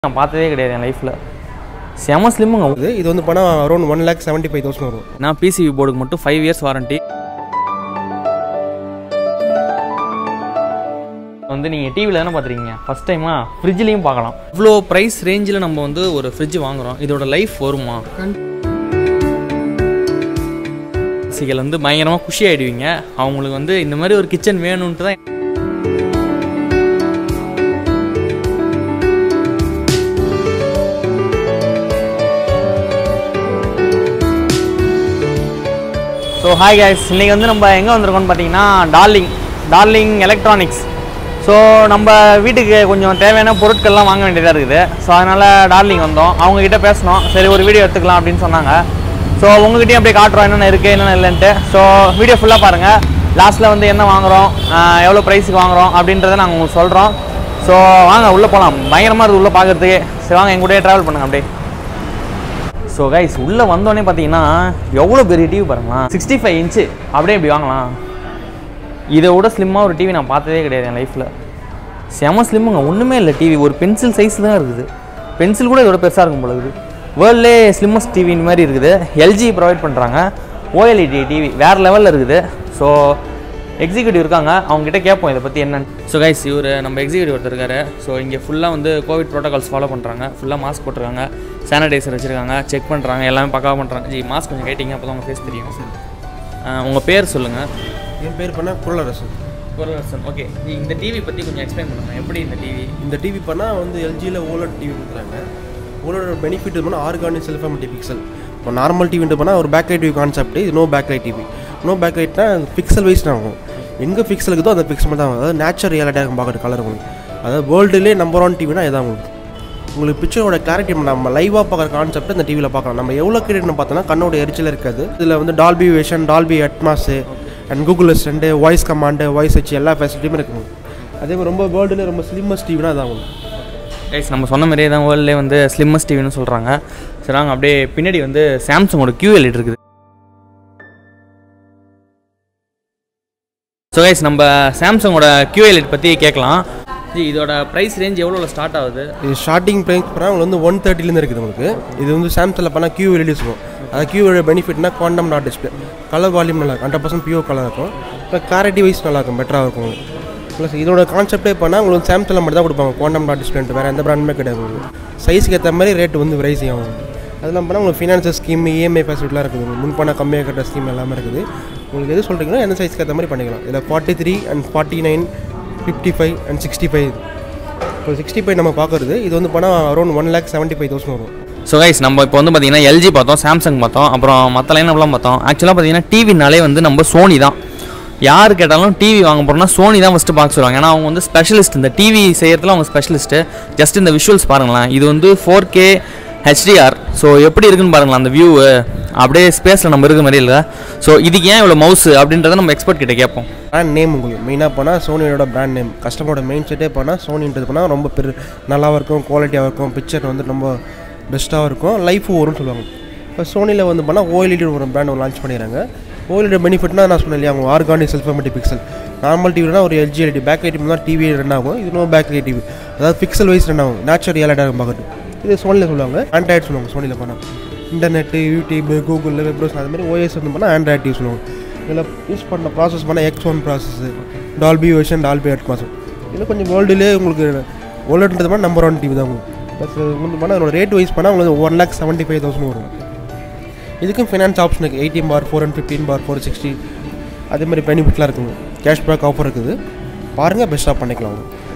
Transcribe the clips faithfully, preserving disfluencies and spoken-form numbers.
நான் பார்த்ததே கிடையாது என் லைஃப்பில். செம ஸ்லிம்முங்க. இது வந்து பணம் around one lakh seventy five thousand வரும். நான் பிசிபி போர்டுக்கு மட்டும் ஃபைவ் இயர்ஸ் வாரண்ட்டி. வந்து நீங்கள் டிவியில் தானே பார்த்துருக்கீங்க, ஃபஸ்ட் டைமாக ஃப்ரிட்ஜ்லேயும் பார்க்கலாம். இவ்வளோ ப்ரைஸ் ரேஞ்சில் நம்ம வந்து ஒரு ஃப்ரிட்ஜ் வாங்குகிறோம், இதோட லைஃப் வருமா? சிகள் வந்து பயங்கரமாக குஷி ஆகிடுவீங்க. அவங்களுக்கு வந்து இந்த மாதிரி ஒரு கிச்சன் வேணும்ன்ட்டு தான். ஸோ ஹாய் கைஸ், இன்றைக்கி வந்து நம்ம எங்கே வந்திருக்கோம்னு பார்த்தீங்கன்னா டார்லிங் டார்லிங் எலக்ட்ரானிக்ஸ். ஸோ நம்ம வீட்டுக்கு கொஞ்சம் தேவையான பொருட்கள்லாம் வாங்க வேண்டியதாக இருக்குது. ஸோ அதனால் டார்லிங் வந்தோம், அவங்கக்கிட்ட பேசணும். சரி ஒரு வீடியோ எடுத்துக்கலாம் அப்படின்னு சொன்னாங்க. ஸோ உங்கள்கிட்டையும் அப்படியே காட்டுறோம் என்னென்ன இருக்குது என்னென்ன இல்லைன்ட்டு. ஸோ வீடியோ ஃபுல்லாக பாருங்கள். லாஸ்ட்டில் வந்து என்ன வாங்குகிறோம், எவ்வளோ ப்ரைஸுக்கு வாங்குகிறோம் அப்படின்றத நாங்கள் உங்களுக்கு சொல்கிறோம். ஸோ வாங்க உள்ளே போகலாம். பயங்கரமாக இருக்குது உள்ளே பார்க்குறதுக்கு. சரி வாங்க என் கூடயே ட்ராவல் பண்ணுங்கள் அப்படியே. ஸோ கைஸ், உள்ளே வந்தோடனே பார்த்தீங்கன்னா எவ்வளோ பெரிய டிவி பாருங்களா, சிக்ஸ்டி ஃபைவ் இன்ச்சு அப்படியே இப்படி வாங்கலாம். இதை விட ஸ்லிம்மாக ஒரு டிவி நான் பார்த்ததே கிடையாது என் லைஃப்பில். செம ஸ்லிம்முங்க, ஒன்றுமே இல்லை. டிவி ஒரு பென்சில் சைஸ் தான் இருக்குது. பென்சில் கூட இதோட பெருசாக இருக்கும் போல இருக்குது. வேர்ல்ட்லே ஸ்லிம்மஸ்ட் டிவி இந்த மாதிரி இருக்குது. எல்ஜி ப்ரொவைட் பண்ணுறாங்க. ஓஎல்இடி டிவி வேறு லெவலில் இருக்குது. ஸோ எக்ஸிக்யூட்டிவ் இருக்காங்க, அவங்ககிட்ட கேட்போம் இதை பற்றி என்னன்னு. ஸோ கைஸ், இவர் நம்ம எக்ஸிக்யூட்டிவ் ஒருத்தர் இருக்காரு. ஸோ இங்கே ஃபுல்லாக வந்து கோவிட் ப்ரோட்டோகால்ஸ் ஃபாலோ பண்ணுறாங்க. ஃபுல்லாக மாஸ்க் போட்டிருக்காங்க, சானிடைசர் வச்சுருக்காங்க, செக் பண்ணுறாங்க, எல்லாமே பக்காவாக பண்ணுறாங்க. ஜி மாஸ்க் கொஞ்சம் கேட்டிங்க, அப்போ தான் உங்கள் ஃபேஸ் தெரியும். உங்கள் பேர் சொல்லுங்கள். என் பேர் பண்ணால் குரலரசன். குரலரசன், ஓகே. இந்த டிவி பற்றி கொஞ்சம் எக்ஸ்பிளைன் பண்ணுங்கள். எப்படி இந்த டிவி? இந்த டிவி பண்ணால் வந்து எல்ஜியில் ஓலட் டிவி கொடுக்குறாங்க. ஓலோட பெனிஃபிட் பண்ணால் ஆர்கானிக் செல்ஃபாமிட்டி பிக்சல். இப்போ நார்மல் டிவின்ட்டு பண்ணால் ஒரு பேக் லைட் டிவி கான்செப்ட். இது no back light TV. No back லைட்னா பிக்சல் வைஸ் ஆகும். எங்கே பிக்சல் இருக்குதோ அந்த பிக்சல் தான் ஆகும். அதாவது நேச்சுரல் ரியாலிட்டியாக பார்க்குற கலர் உங்களுக்கு. அதாவது வேர்ல்டுலேயே நம்பர் ஒன் டிவினா இதான் உங்களுக்கு. உங்களுக்கு பிக்சரோட கிளாரிட்டி நம்ம லைவாக பார்க்குற கான்செப்ட் இந்த டிவியில் பார்க்கலாம். நம்ம எவ்வளோ கிரியேட்னு பார்த்தோன்னா கண்ணோட எரிச்சல் இருக்காது. இதில் வந்து Dolby vision, Dolby Atmos and Google assistant, voice command, voice வச்சு எல்லா ஃபெசிலிட்டியுமே இருக்குங்க. அதே மாதிரி ரொம்ப வேர்ல்டுலேயே ரொம்ப ஸ்லிம்மஸ்ட் டிவினா இதான் உங்களுக்கு. கைஸ், நம்ம சொன்ன மாதிரியே தான் வேர்ல்ட்லேயே வந்து ஸ்லிம்மஸ்ட் டிவின்னு சொல்கிறாங்க. சரி நாங்கள் அப்படியே பின்னாடி வந்து சாம்சங்கோட கியூஎல்இடி இருக்குது. ஸோ கைஸ், நம்ம சாம்சங்கோட கியூஎல்இடி பற்றி கேட்கலாம். ஜி இதோட ப்ரைஸ் ரேஞ்ச் எவ்வளோ ஸ்டார்ட் ஆகுது? இது ஸ்டார்டிங் ப்ரைஸ் பண்ணால் உங்களுக்கு வந்து ஒன் தேர்ட்டிலேருந்து இருக்குது உங்களுக்கு. இது வந்து சாம்சங்கில் பண்ணால் கியூஎல்இடி இருக்கும். அது கியூஎல்இடி பெனிஃபிட்னா quantum dot display. Colour volume நல்லா இருக்கும், ஹண்ட்ரட் பர்சன்ட் பியூர் கலர் இருக்கும். இப்போ கிளாரிட்டி வைஸ் நல்லாயிருக்கும், பெட்டராக இருக்கும். ப்ளஸ் இதோட கான்செப்டே பண்ணால் உங்களுக்கு சாம்சங்கில் மட்டும் தான் கொடுப்பாங்க குவாண்டம் டாட் டிஸ்பிளேன்ட்டு. வேறு எந்த பிராண்டுமே கிடையாது உங்களுக்கு. சைஸுக்கு ஏற்ற மாதிரி ரேட் வந்து ரைஸ் ஆகும். அதெல்லாம் பண்ணால் உங்களுக்கு ஃபினான்ஷியல் ஸ்கீம், இஎம்ஐ ஃபெசிலிட்டிலாம் இருக்குது. உங்களுக்கு முன்பணம் கம்மியாக கட்டுற ஸ்கீம் எல்லாமே இருக்குது. உங்களுக்கு எது சொல்கிறீங்களோ எந்த சைஸ்க்கு ஏற்ற மாதிரி பண்ணிக்கலாம். இதில் forty three and forty nine fifty five and sixty five. இப்போ சிக்ஸ்டி ஃபைவ் நம்ம பார்க்குறது இது வந்து பண்ணால் around one lakh seventy five thousand வரும். ஸோ கைஸ், நம்ம இப்போ வந்து பார்த்தீங்கன்னா எல்ஜி பார்த்தோம், சாம்சங் பார்த்தோம், அப்புறம் மற்ற லைனப்லாம் பார்த்தோம். ஆக்சுவலாக பார்த்தீங்கன்னா டிவினாலே வந்து நம்ம சோனி தான். யார் கேட்டாலும் டிவி வாங்க போகிறோம்னா சோனி தான் ஃபஸ்ட்டு பார்க்க சொல்லுவாங்க. ஏன்னா அவங்க வந்து ஸ்பெஷலிஸ்ட், இந்த டிவி செய்கிறதுல அவங்க ஸ்பெஷலிஸ்ட்டு. ஜஸ்ட் இந்த விஷுவல்ஸ் பாருங்களேன், இது வந்து ஃபோர் கே ஹெச்டிஆர். ஸோ எப்படி இருக்குன்னு பாருங்களேன் அந்த வியூ, அப்படியே ஸ்பேஸில் நம்ம இருக்கிற மாதிரி இல்லை. ஸோ இதுக்கு ஏன் இவ்வளோ மவுஸு அப்படின்றத நம்ம எக்ஸ்பர்ட் கிட்ட கேட்போம். பிராண்ட் நேம் உங்களுக்கு மெயினாக போனால் சோனியோட பிராண்ட் நேம், கஸ்டமரோட மெயின் செட்டே போனால் சோனின்றது போனால் ரொம்ப பெரு நல்லாவும் இருக்கும், குவாலிட்டியாக இருக்கும், பிக்சர் வந்து ரொம்ப பெஸ்ட்டாகவும் இருக்கும், லைஃபும் வரும்னு சொல்லுவாங்க. இப்போ சோனியில் வந்து போனால் ஓஎல்இடி ஒரு பிராண்ட் லான்ச் பண்ணிடுறாங்க. ஓஎல்இடி பெனிஃபிட்னா நான் சொன்னேன் இல்லையா, அவங்க ஆர்கானிக் செல்ஃபாமிட்டி பிக்சல். நார்மல் டிவினா ஒரு எல்ஜி எல்இடி பேக் லைட் தான் டிவி ரன் ஆகும். இது நோ பேக் லைட் டிவி, அதாவது பிக்சல் வைஸ் ரன் ஆகும், நேச்சுரல் ரியாலிட்டியாக பார்க்குறது. இது சோனியில் சொல்லுவாங்க, ஆண்ட்ராய்டு சொல்லுவாங்க. சோனியில் போனால் internet, YouTube, Google, web browser அது மாதிரி ஓஎஸ் வந்து பண்ணால் ஆண்ட்ராய்டு டிவி சொல்லுவாங்க. இதில் யூஸ் பண்ண ப்ராசஸ் பண்ணால் X one process, Dolby vision, Dolby Atmos. இதில் கொஞ்சம் வேர்ல்டுலேயே உங்களுக்கு ஓலட்ன்றது மாதிரி நம்பர் ஒன் டிவி தான் உங்களுக்கு. ப்ளஸ் வந்து பண்ணால் அதோட ரேட் வைஸ் பண்ணால் உங்களுக்கு one lakh seventy five thousand வரும். இதுக்கும் ஃபினான்ஸ் ஆப்ஷன் இருக்குது, eighteen for four and fifteen for four sixty அதே மாதிரி பெனிஃபிட்லாம் இருக்குங்க. கேஷ்பேக் ஆஃபர் இருக்குது, பாருங்கள், பெஸ்ட்டாக பண்ணிக்கலாம்.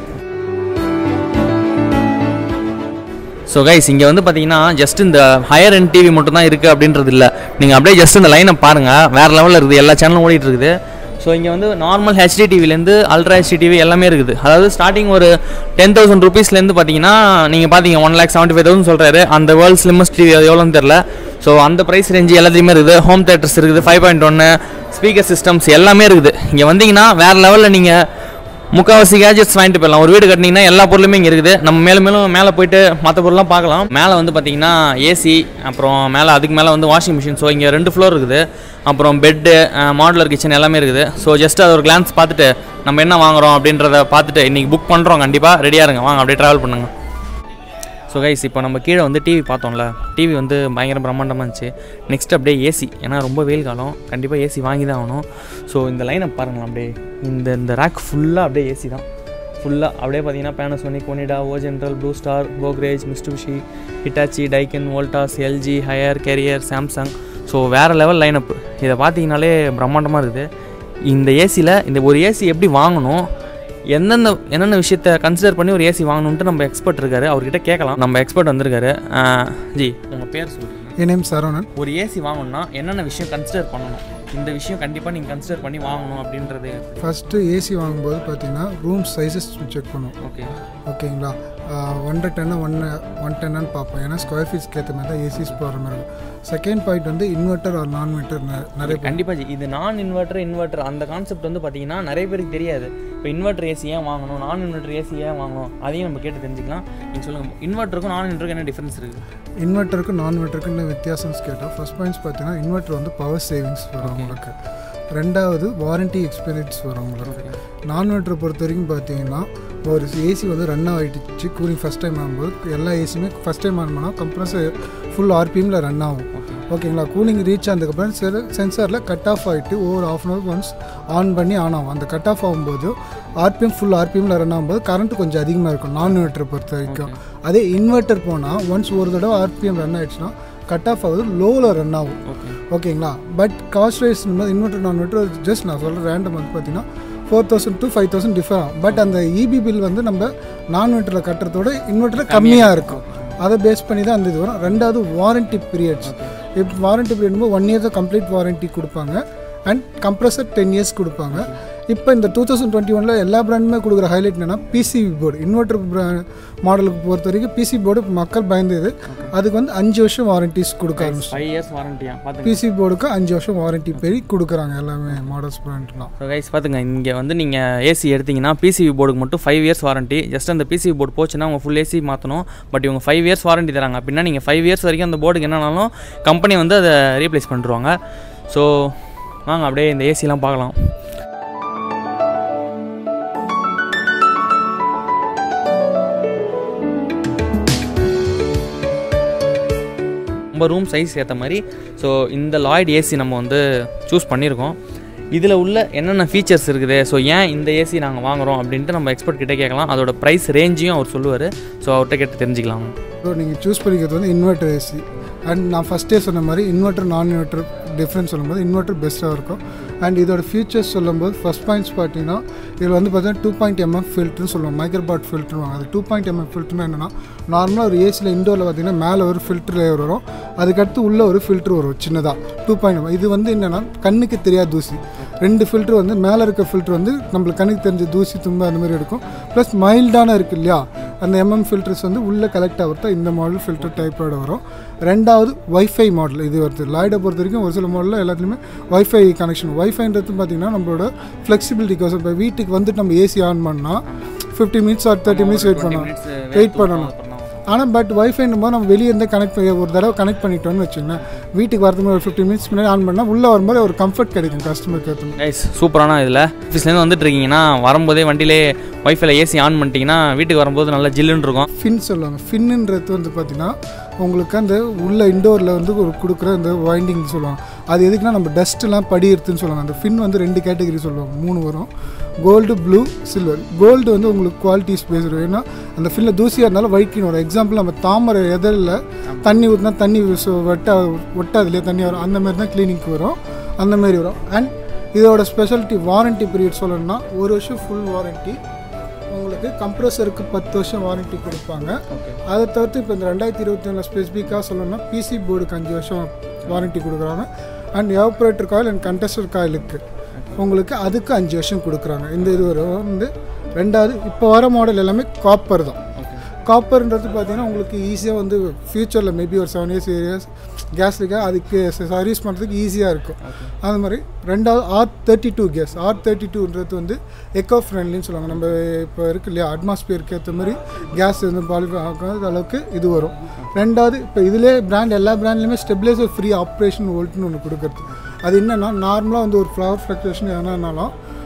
ஸோ கைஸ், இங்கே வந்து பார்த்தீங்கன்னா ஜஸ்ட் இந்த ஹையர் எண்ட் டிவி மட்டும் தான் இருக்குது அப்படின்றது இல்லை. நீங்கள் அப்படியே ஜஸ்ட் இந்த லைனை பாருங்கள், வேறு லெவலில் இருக்குது, எல்லா சேனலும் ஓடிட்டு இருக்குது. ஸோ இங்கே வந்து நார்மல் ஹெச்டி டிவிலேருந்து அல்ட்ரா ஹெச்டி டிவி எல்லாமே இருக்குது. அதாவது ஸ்டார்டிங் ஒரு டென் தௌசண்ட் ருபீஸ்லேருந்து பார்த்தீங்கன்னா நீங்கள் பார்த்தீங்க one lakh seventy five thousand சொல்கிறாரு. அந்த வேர்ல்ட் ஸ்லிம்மஸ்ட் டிவி அது எவ்வளோன்னு தெரில. ஸோ அந்த ப்ரைஸ் ரேஞ்சு எல்லாத்தையுமே இருக்குது. ஹோம் தேட்டர்ஸ் இருக்குது, ஃபைவ் பாயிண்ட் ஒன்று ஸ்பீக்கர் சிஸ்டம்ஸ் எல்லாமே இருக்குது. இங்கே வந்தீங்கன்னா வேறு லெவலில் நீங்கள் முக்கால்வாசி கேஜெட்ஸ் வாங்கிட்டு போயிடலாம். ஒரு வீடு கட்டினீங்கன்னா எல்லா பொருளுமே இங்கே இருக்குது. நம்ம மேலும் மேலும் மேலே போயிட்டு மற்ற பொருள்லாம் பார்க்கலாம். மேலே வந்து பார்த்தீங்கன்னா ஏசி, அப்புறம் மேலே அதுக்கு மேலே வந்து வாஷிங் மிஷின். ஸோ இங்கே ரெண்டு ஃப்ளோர் இருக்குது. அப்புறம் பெட்டு, மாடுலர் கிச்சன் எல்லாமே இருக்குது. ஸோ ஜஸ்ட் அது ஒரு கிளான்ஸ் பார்த்துட்டு நம்ம என்ன வாங்குகிறோம் அப்படின்றத பார்த்துட்டு இன்றைக்கி புக் பண்ணுறோம். கண்டிப்பாக ரெடியாக இருங்க, வாங்க அப்படியே ட்ராவல் பண்ணுங்கள். ஸோ கைஸ் இப்போ நம்ம கீழே வந்து டிவி பார்த்தோம்ல, டிவி வந்து பயங்கர பிரம்மாண்டமாக இருந்துச்சு. நெக்ஸ்ட் அப்படியே ஏசி, ஏன்னா ரொம்ப வெயில் காலம், கண்டிப்பாக ஏசி வாங்கி தான் ஆகணும். ஸோ இந்த லைனை பாருங்களேன், அப்படியே இந்த இந்த ரேக் ஃபுல்லாக அப்படியே ஏசி தான் ஃபுல்லாக. அப்படியே பார்த்தீங்கன்னா Panasonic, Onida, O General, Blue Star, Godrej, Mitsubishi, Hitachi, Daikin, Voltas, LG, Haier, Carrier, Samsung. So வேறு லெவல் லைனப்பு. இதை பார்த்தீங்கனாலே பிரம்மாண்டமாக இருக்குது. இந்த ஏசியில் இந்த ஒரு ஏசி எப்படி வாங்கணும், எந்தெந்த என்னென்ன விஷயத்தை கன்சிடர் பண்ணி ஒரு ஏசி வாங்கணுன்ட்டு நம்ம எக்ஸ்பர்ட் இருக்காரு, அவர்கிட்ட கேட்கலாம். நம்ம எக்ஸ்பர்ட் வந்திருக்காரு. ஜி உங்கள் பேர் சொல்லுங்கள். என் நேம் சரவணன். ஒரு ஏசி வாங்கணும்னா என்னென்ன விஷயம் கன்சிடர் பண்ணணும், இந்த விஷயம் கண்டிப்பாக நீங்கள் கன்சிடர் பண்ணி வாங்கணும் அப்படின்றது? ஃபஸ்ட்டு ஏசி வாங்கும்போது பார்த்தீங்கன்னா ரூம் சைஸஸ் செக் பண்ணுவோம். ஓகே ஓகேங்களா, ஒன்றரை டென்னு ஒன் ஒன் டென்னு பார்ப்போம். ஏன்னா ஸ்கொயர் ஃபீட்ஸ்க்கு ஏற்ற மாதிரி தான் ஏசிஸ் போகிற மாதிரி இருக்கும். செகண்ட் பாயிண்ட் வந்து இன்வெர்ட்டர் ஆர் நான் இன்வெர்ட்டர் நிறைய. கண்டிப்பாக இது நான் இன்வெர்ட்டர் இன்வெர்ட்டர் அந்த கான்செப்ட் வந்து பார்த்தீங்கன்னா நிறைய பேருக்கு தெரியாது. இப்போ இன்வெர்ட்டர் ஏசி ஏன் வாங்கணும், நான் இன்வெர்ட்டர் ஏசி ஏன் வாங்கணும், அதையும் நம்ம கேட்டு தெரிஞ்சுக்கலாம். நீங்கள் சொல்லுங்கள், இன்வெர்ட்டருக்கும் நான் இன்வெர்ட்டருக்கும் என்ன டிஃப்ரென்ஸ் இருக்குது? இன்வெர்ட்டருக்கும் நான் இன்வெர்ட்டருக்கும் என்ன வித்தியாசம்னு கேட்டால், ஃபஸ்ட் பாயிண்ட்ஸ் பார்த்தீங்கன்னா இன்வெர்ட்டர் வந்து பவர் சேவிங்ஸ் வரும் உங்களுக்கு. ரெண்டாவது வாரண்ட்டி எக்ஸ்பீரியன்ஸ் வரும் உங்களுக்கு. நான் இன்வெர்ட்டரை பொறுத்த வரைக்கும் பார்த்தீங்கன்னா ஒரு ஏசி வந்து ரன் ஆகிடுச்சு, கூலிங் ஃபஸ்ட் டைம் ஆகும்போது எல்லா ஏசியுமே ஃபஸ்ட் டைம் ஆன் பண்ணால் கம்ப்ரஸர் ஃபுல் ஆர்பிஎம்மில் ரன் ஆகும். ஓகேங்களா, கூலிங் ரீச் ஆனதுக்கப்புறம் சில சென்சாரில் கட் ஆஃப் ஆகிட்டு ஒவ்வொரு half an hour once on பண்ணி ஆன் ஆகும். அந்த கட் ஆஃப் ஆகும்போது ஆர்பிஎம் ஃபுல் ஆர்பிஎம்மில் ரன் ஆகும்போது கரண்ட்டு கொஞ்சம் அதிகமாக இருக்கும் நான் இன்வெர்ட்டரை பொறுத்த வரைக்கும். அதே இன்வெர்ட்டர் போனால் ஒன்ஸ் ஒரு தடவை ஆர்பிஎம் ரன் ஆகிடுச்சுன்னா கட் ஆஃப் ஆகுது, லோவில் ரன் ஆகும். ஓகேங்களா, but cost wise inverter non inverter just நான் சொல்கிற ரேண்டம் வந்து பார்த்தீங்கன்னா four thousand to five thousand differ ஆகும். பட் அந்த இபி பில் வந்து நம்ம நான் இன்வெர்ட்டரில் கட்டுறதோட இன்வெர்ட்டரில் கம்மியாக இருக்கும். அதை பேஸ் பண்ணி தான் அந்த இது வரும். ரெண்டாவது வாரண்ட்டி பீரியட்ஸ். இப்போ வாரண்ட்டி பீரியட் ஒன் இயர் தான் கம்ப்ளீட் வாரண்ட்டி கொடுப்பாங்க அண்ட் கம்ப்ரஸர் டென் இயர்ஸ் கொடுப்பாங்க. இப்போ இந்த டூ தௌசண்ட் டுவெண்ட்டி ஒனில் எல்லா பிராண்டுமே கொடுக்குற ஹைலைட் என்னென்னா பிசிபி போர்டு. இன்வெர்ட்டர் மாடலுக்கு பொறுத்த வரைக்கும் பிசிபி போர்டு மக்கள் பயந்தது. அதுக்கு வந்து அஞ்சு வருஷம் வாரண்டிஸ் கொடுக்க ஆரம்பிச்சு. Five years வாரண்டியா? பிசிபி போர்டுக்கு அஞ்சு வருஷம் வாரண்டி பெரிய கொடுக்குறாங்க எல்லாமே மாடல்ஸ் பிராண்ட்லாம். ஸோ கைஸ் பார்த்துங்க, இங்கே வந்து நீங்கள் ஏசி எடுத்திங்கன்னா பிசிபி போர்டுக்கு மட்டும் ஃபைவ் இயர்ஸ் வாரண்டி. ஜஸ்ட் அந்த பிசிபி போர்டு போச்சுன்னா உங்கள் ஃபுல் ஏசி மாற்றணும். பட் இவங்க ஃபைவ் இயர்ஸ் வாரண்டி தராங்க. அப்படின்னா நீங்கள் ஃபைவ் இயர்ஸ் வரைக்கும் அந்த போர்டுக்கு என்னன்னாலும் கம்பெனி வந்து அதை ரீப்ளேஸ் பண்ணிடுவாங்க. ஸோ வாங்க அப்படியே இந்த ஏசிலாம் பார்க்கலாம். நம்ம ரூம் சைஸ் ஏற்ற மாதிரி ஸோ இந்த லாய்ட் ஏசி நம்ம வந்து சூஸ் பண்ணியிருக்கோம். இதில் உள்ள என்னென்ன ஃபீச்சர்ஸ் இருக்குது, ஸோ ஏன் இந்த ஏசி நாங்கள் வாங்குகிறோம் அப்படின்ட்டு நம்ம எக்ஸ்பர்ட் கிட்டே கேட்கலாம். அதோட ப்ரைஸ் ரேஞ்சையும் அவர் சொல்லுவார். ஸோ அவர்கிட்ட கேட்டு தெரிஞ்சுக்கலாம். ஸோ நீங்கள் சூஸ் பண்ணிக்கிறது வந்து இன்வெர்ட்டர் ஏசி. அண்ட் நான் ஃபஸ்ட்டே சொன்ன மாதிரி இன்வெர்ட்டர் நான் இன்வெர்ட்டர் டிஃப்ரென்ஸ் சொல்லும்போது இன்வெர்ட்டர் பெஸ்ட்டாக இருக்கும். அண்ட் இதோட ஃபியூச்சர்ஸ் சொல்லும்போது ஃபஸ்ட் பாயிண்ட்ஸ் பார்த்தீங்கன்னா இதில் வந்து பார்த்தீங்கன்னா டூ பாயிண்ட் எம்எஃப் ஃபில்ட்ருன்னு சொல்லுவாங்க, மைக்ரோபாட் ஃபில்ட்ருவாங்க. அது டூ பாயிண்ட் எம்எஃப் ஃபில்ட்ருனா என்னென்னா, நார்மலாக ஒரு ஏசியில் இண்டோரில் பார்த்தீங்கன்னா மேலே ஒரு ஃபில்ட்ரு லேயர் வரும், அதுக்கடுத்து உள்ளே ஒரு ஃபில்ட்ரு வரும் சின்னதாக டூ பாயிண்ட் எம். இது வந்து என்னென்னா கண்ணுக்கு தெரியாத தூசி. ரெண்டு ஃபில்ட்ரு வந்து மேலே இருக்க ஃபில்ட்ரு வந்து நம்மளுக்கு கண்ணுக்கு தெரிஞ்ச தூசி தும்ப அந்த மாதிரி எடுக்கும். ப்ளஸ் மைல்டான இருக்குது இல்லையா, அந்த எம்எம் ஃபில்டர்ஸ் வந்து உள்ளே கலெக்ட் ஆகிறதா இந்த மாடல் ஃபில்டர் டைப்போட வரும். ரெண்டாவது ஒய்ஃபை மாடல் இது வருது. லாய்டை பொறுத்த வரைக்கும் ஒரு சில மாடலில் எல்லாத்துலேயுமே ஒய்ஃபை கனெக்ஷன். ஒய்ஃபைன்றது பார்த்திங்கன்னா நம்மளோட ஃப்ளெக்சிபிலிட்டிக்கோசம். இப்போ வீட்டுக்கு வந்துட்டு நம்ம ஏசி ஆன் பண்ணால் fifty minutes or thirty minutes wait பண்ணணும் வெயிட் பண்ணணும் ஆனால் பட் ஒய்ஃபைன்னும் போது நம்ம வெளியே இருந்து கனெக்ட் பண்ணி ஒரு தடவை கனெக்ட் பண்ணிட்டோன்னு வச்சுக்கோங்க, வீட்டுக்கு வரதுக்கு ஒரு ஃபிஃப்டி மினிட்ஸ் முன்னாடி ஆன் பண்ணால் உள்ளே வரும்போது ஒரு கம்ஃபர்ட் கிடைக்கும் கஸ்டமருக்கு ஏற்ற மாதிரி. கைஸ் சூப்பரான இதில் ஆஃபீஸ்லேருந்து வந்துட்டு இருக்கீங்கன்னா வரும்போதே வண்டியிலே ஒய்ஃபைல ஏசி ஆன் பண்ணிட்டீங்கன்னா வீட்டுக்கு வரும்போது நல்லா ஜில்லுன்னு இருக்கும். ஃபின் சொல்லுவாங்க. ஃபின்னுன்றது வந்து பார்த்திங்கன்னா உங்களுக்கு அந்த உள்ள இண்டோரில் வந்து ஒரு கொடுக்குற அந்த வைண்டிங் சொல்லுவாங்க. அது எதுக்குன்னா நம்ம டஸ்ட்லாம் படியிருதுன்னு சொல்லுவாங்க. அந்த ஃபின் வந்து ரெண்டு கேட்டகரி சொல்லுவாங்க, மூணு வரும். Gold, blue, silver. கோல்டு வந்து உங்களுக்கு குவாலிட்டிஸ் பேஸ் வரும். ஏன்னா அந்த ஃபின்னில் தூசியாக இருந்தாலும் ஒயிட்கின் வரும். எக்ஸாம்பிள் நம்ம தாமரை எதிரில் தண்ணி ஊற்றினா தண்ணி வெட்ட ஒட்டாதுலேயே தண்ணி வரும், அந்த மாதிரி தான் க்ளீனிங்க்கு வரும், அந்த மாதிரி வரும். அண்ட் இதோட ஸ்பெஷாலிட்டி வாரண்ட்டி பீரியட் சொல்லணும்னா ஒரு வருஷம் ஃபுல் வாரண்ட்டி உங்களுக்கு. கம்ப்ரஸருக்கு பத்து வருஷம் வாரண்ட்டி கொடுப்பாங்க. அதை தவிர்த்து இப்போ இந்த ரெண்டாயிரத்தி இருபத்தி ஒன்றில் ஸ்பெசிஃபிக்காக சொல்லணும்னா பிசி போர்டுக்கு அஞ்சு வருஷம் வாரண்ட்டி கொடுக்குறாங்க. And evaporator coil and condenser காயிலுக்கு உங்களுக்கு அதுக்கு அஞ்சு வருஷம் கொடுக்குறாங்க. இந்த இது வந்து ரெண்டாவது இப்போ வர மாடல் எல்லாமே காப்பர் தான். காப்பர்ன்றது பார்த்தீங்கன்னா உங்களுக்கு ஈஸியாக வந்து ஃப்யூச்சரில் மேபி ஒரு செவன் இயர்ஸ் இயர்ஸ் கேஸ் இருக்கா அதுக்கு சர்வீஸ் பண்ணுறதுக்கு ஈஸியாக இருக்கும். அது மாதிரி ரெண்டாவது R thirty two gas. R thirty டூன்றது வந்து எக்கோ ஃப்ரெண்ட்லின்னு சொல்லுவாங்க. நம்ம இப்போ இருக்கு இல்லையா அட்மாஸ்பியருக்கு ஏற்ற மாதிரி கேஸ் வந்து குவாலிஃபை ஆகாத அளவுக்கு இது வரும். ரெண்டாவது இப்போ இதிலே பிராண்ட் எல்லா பிராண்ட்லேயுமே ஸ்டெபிலைசர் ஃப்ரீ ஆப்ரேஷன் வோல்ட்னு ஒன்று கொடுக்குறது. அது என்னென்னா நார்மலாக வந்து ஒரு ஃப்ளவர் ஃப்ளக்சுவேஷன் எதனாலும்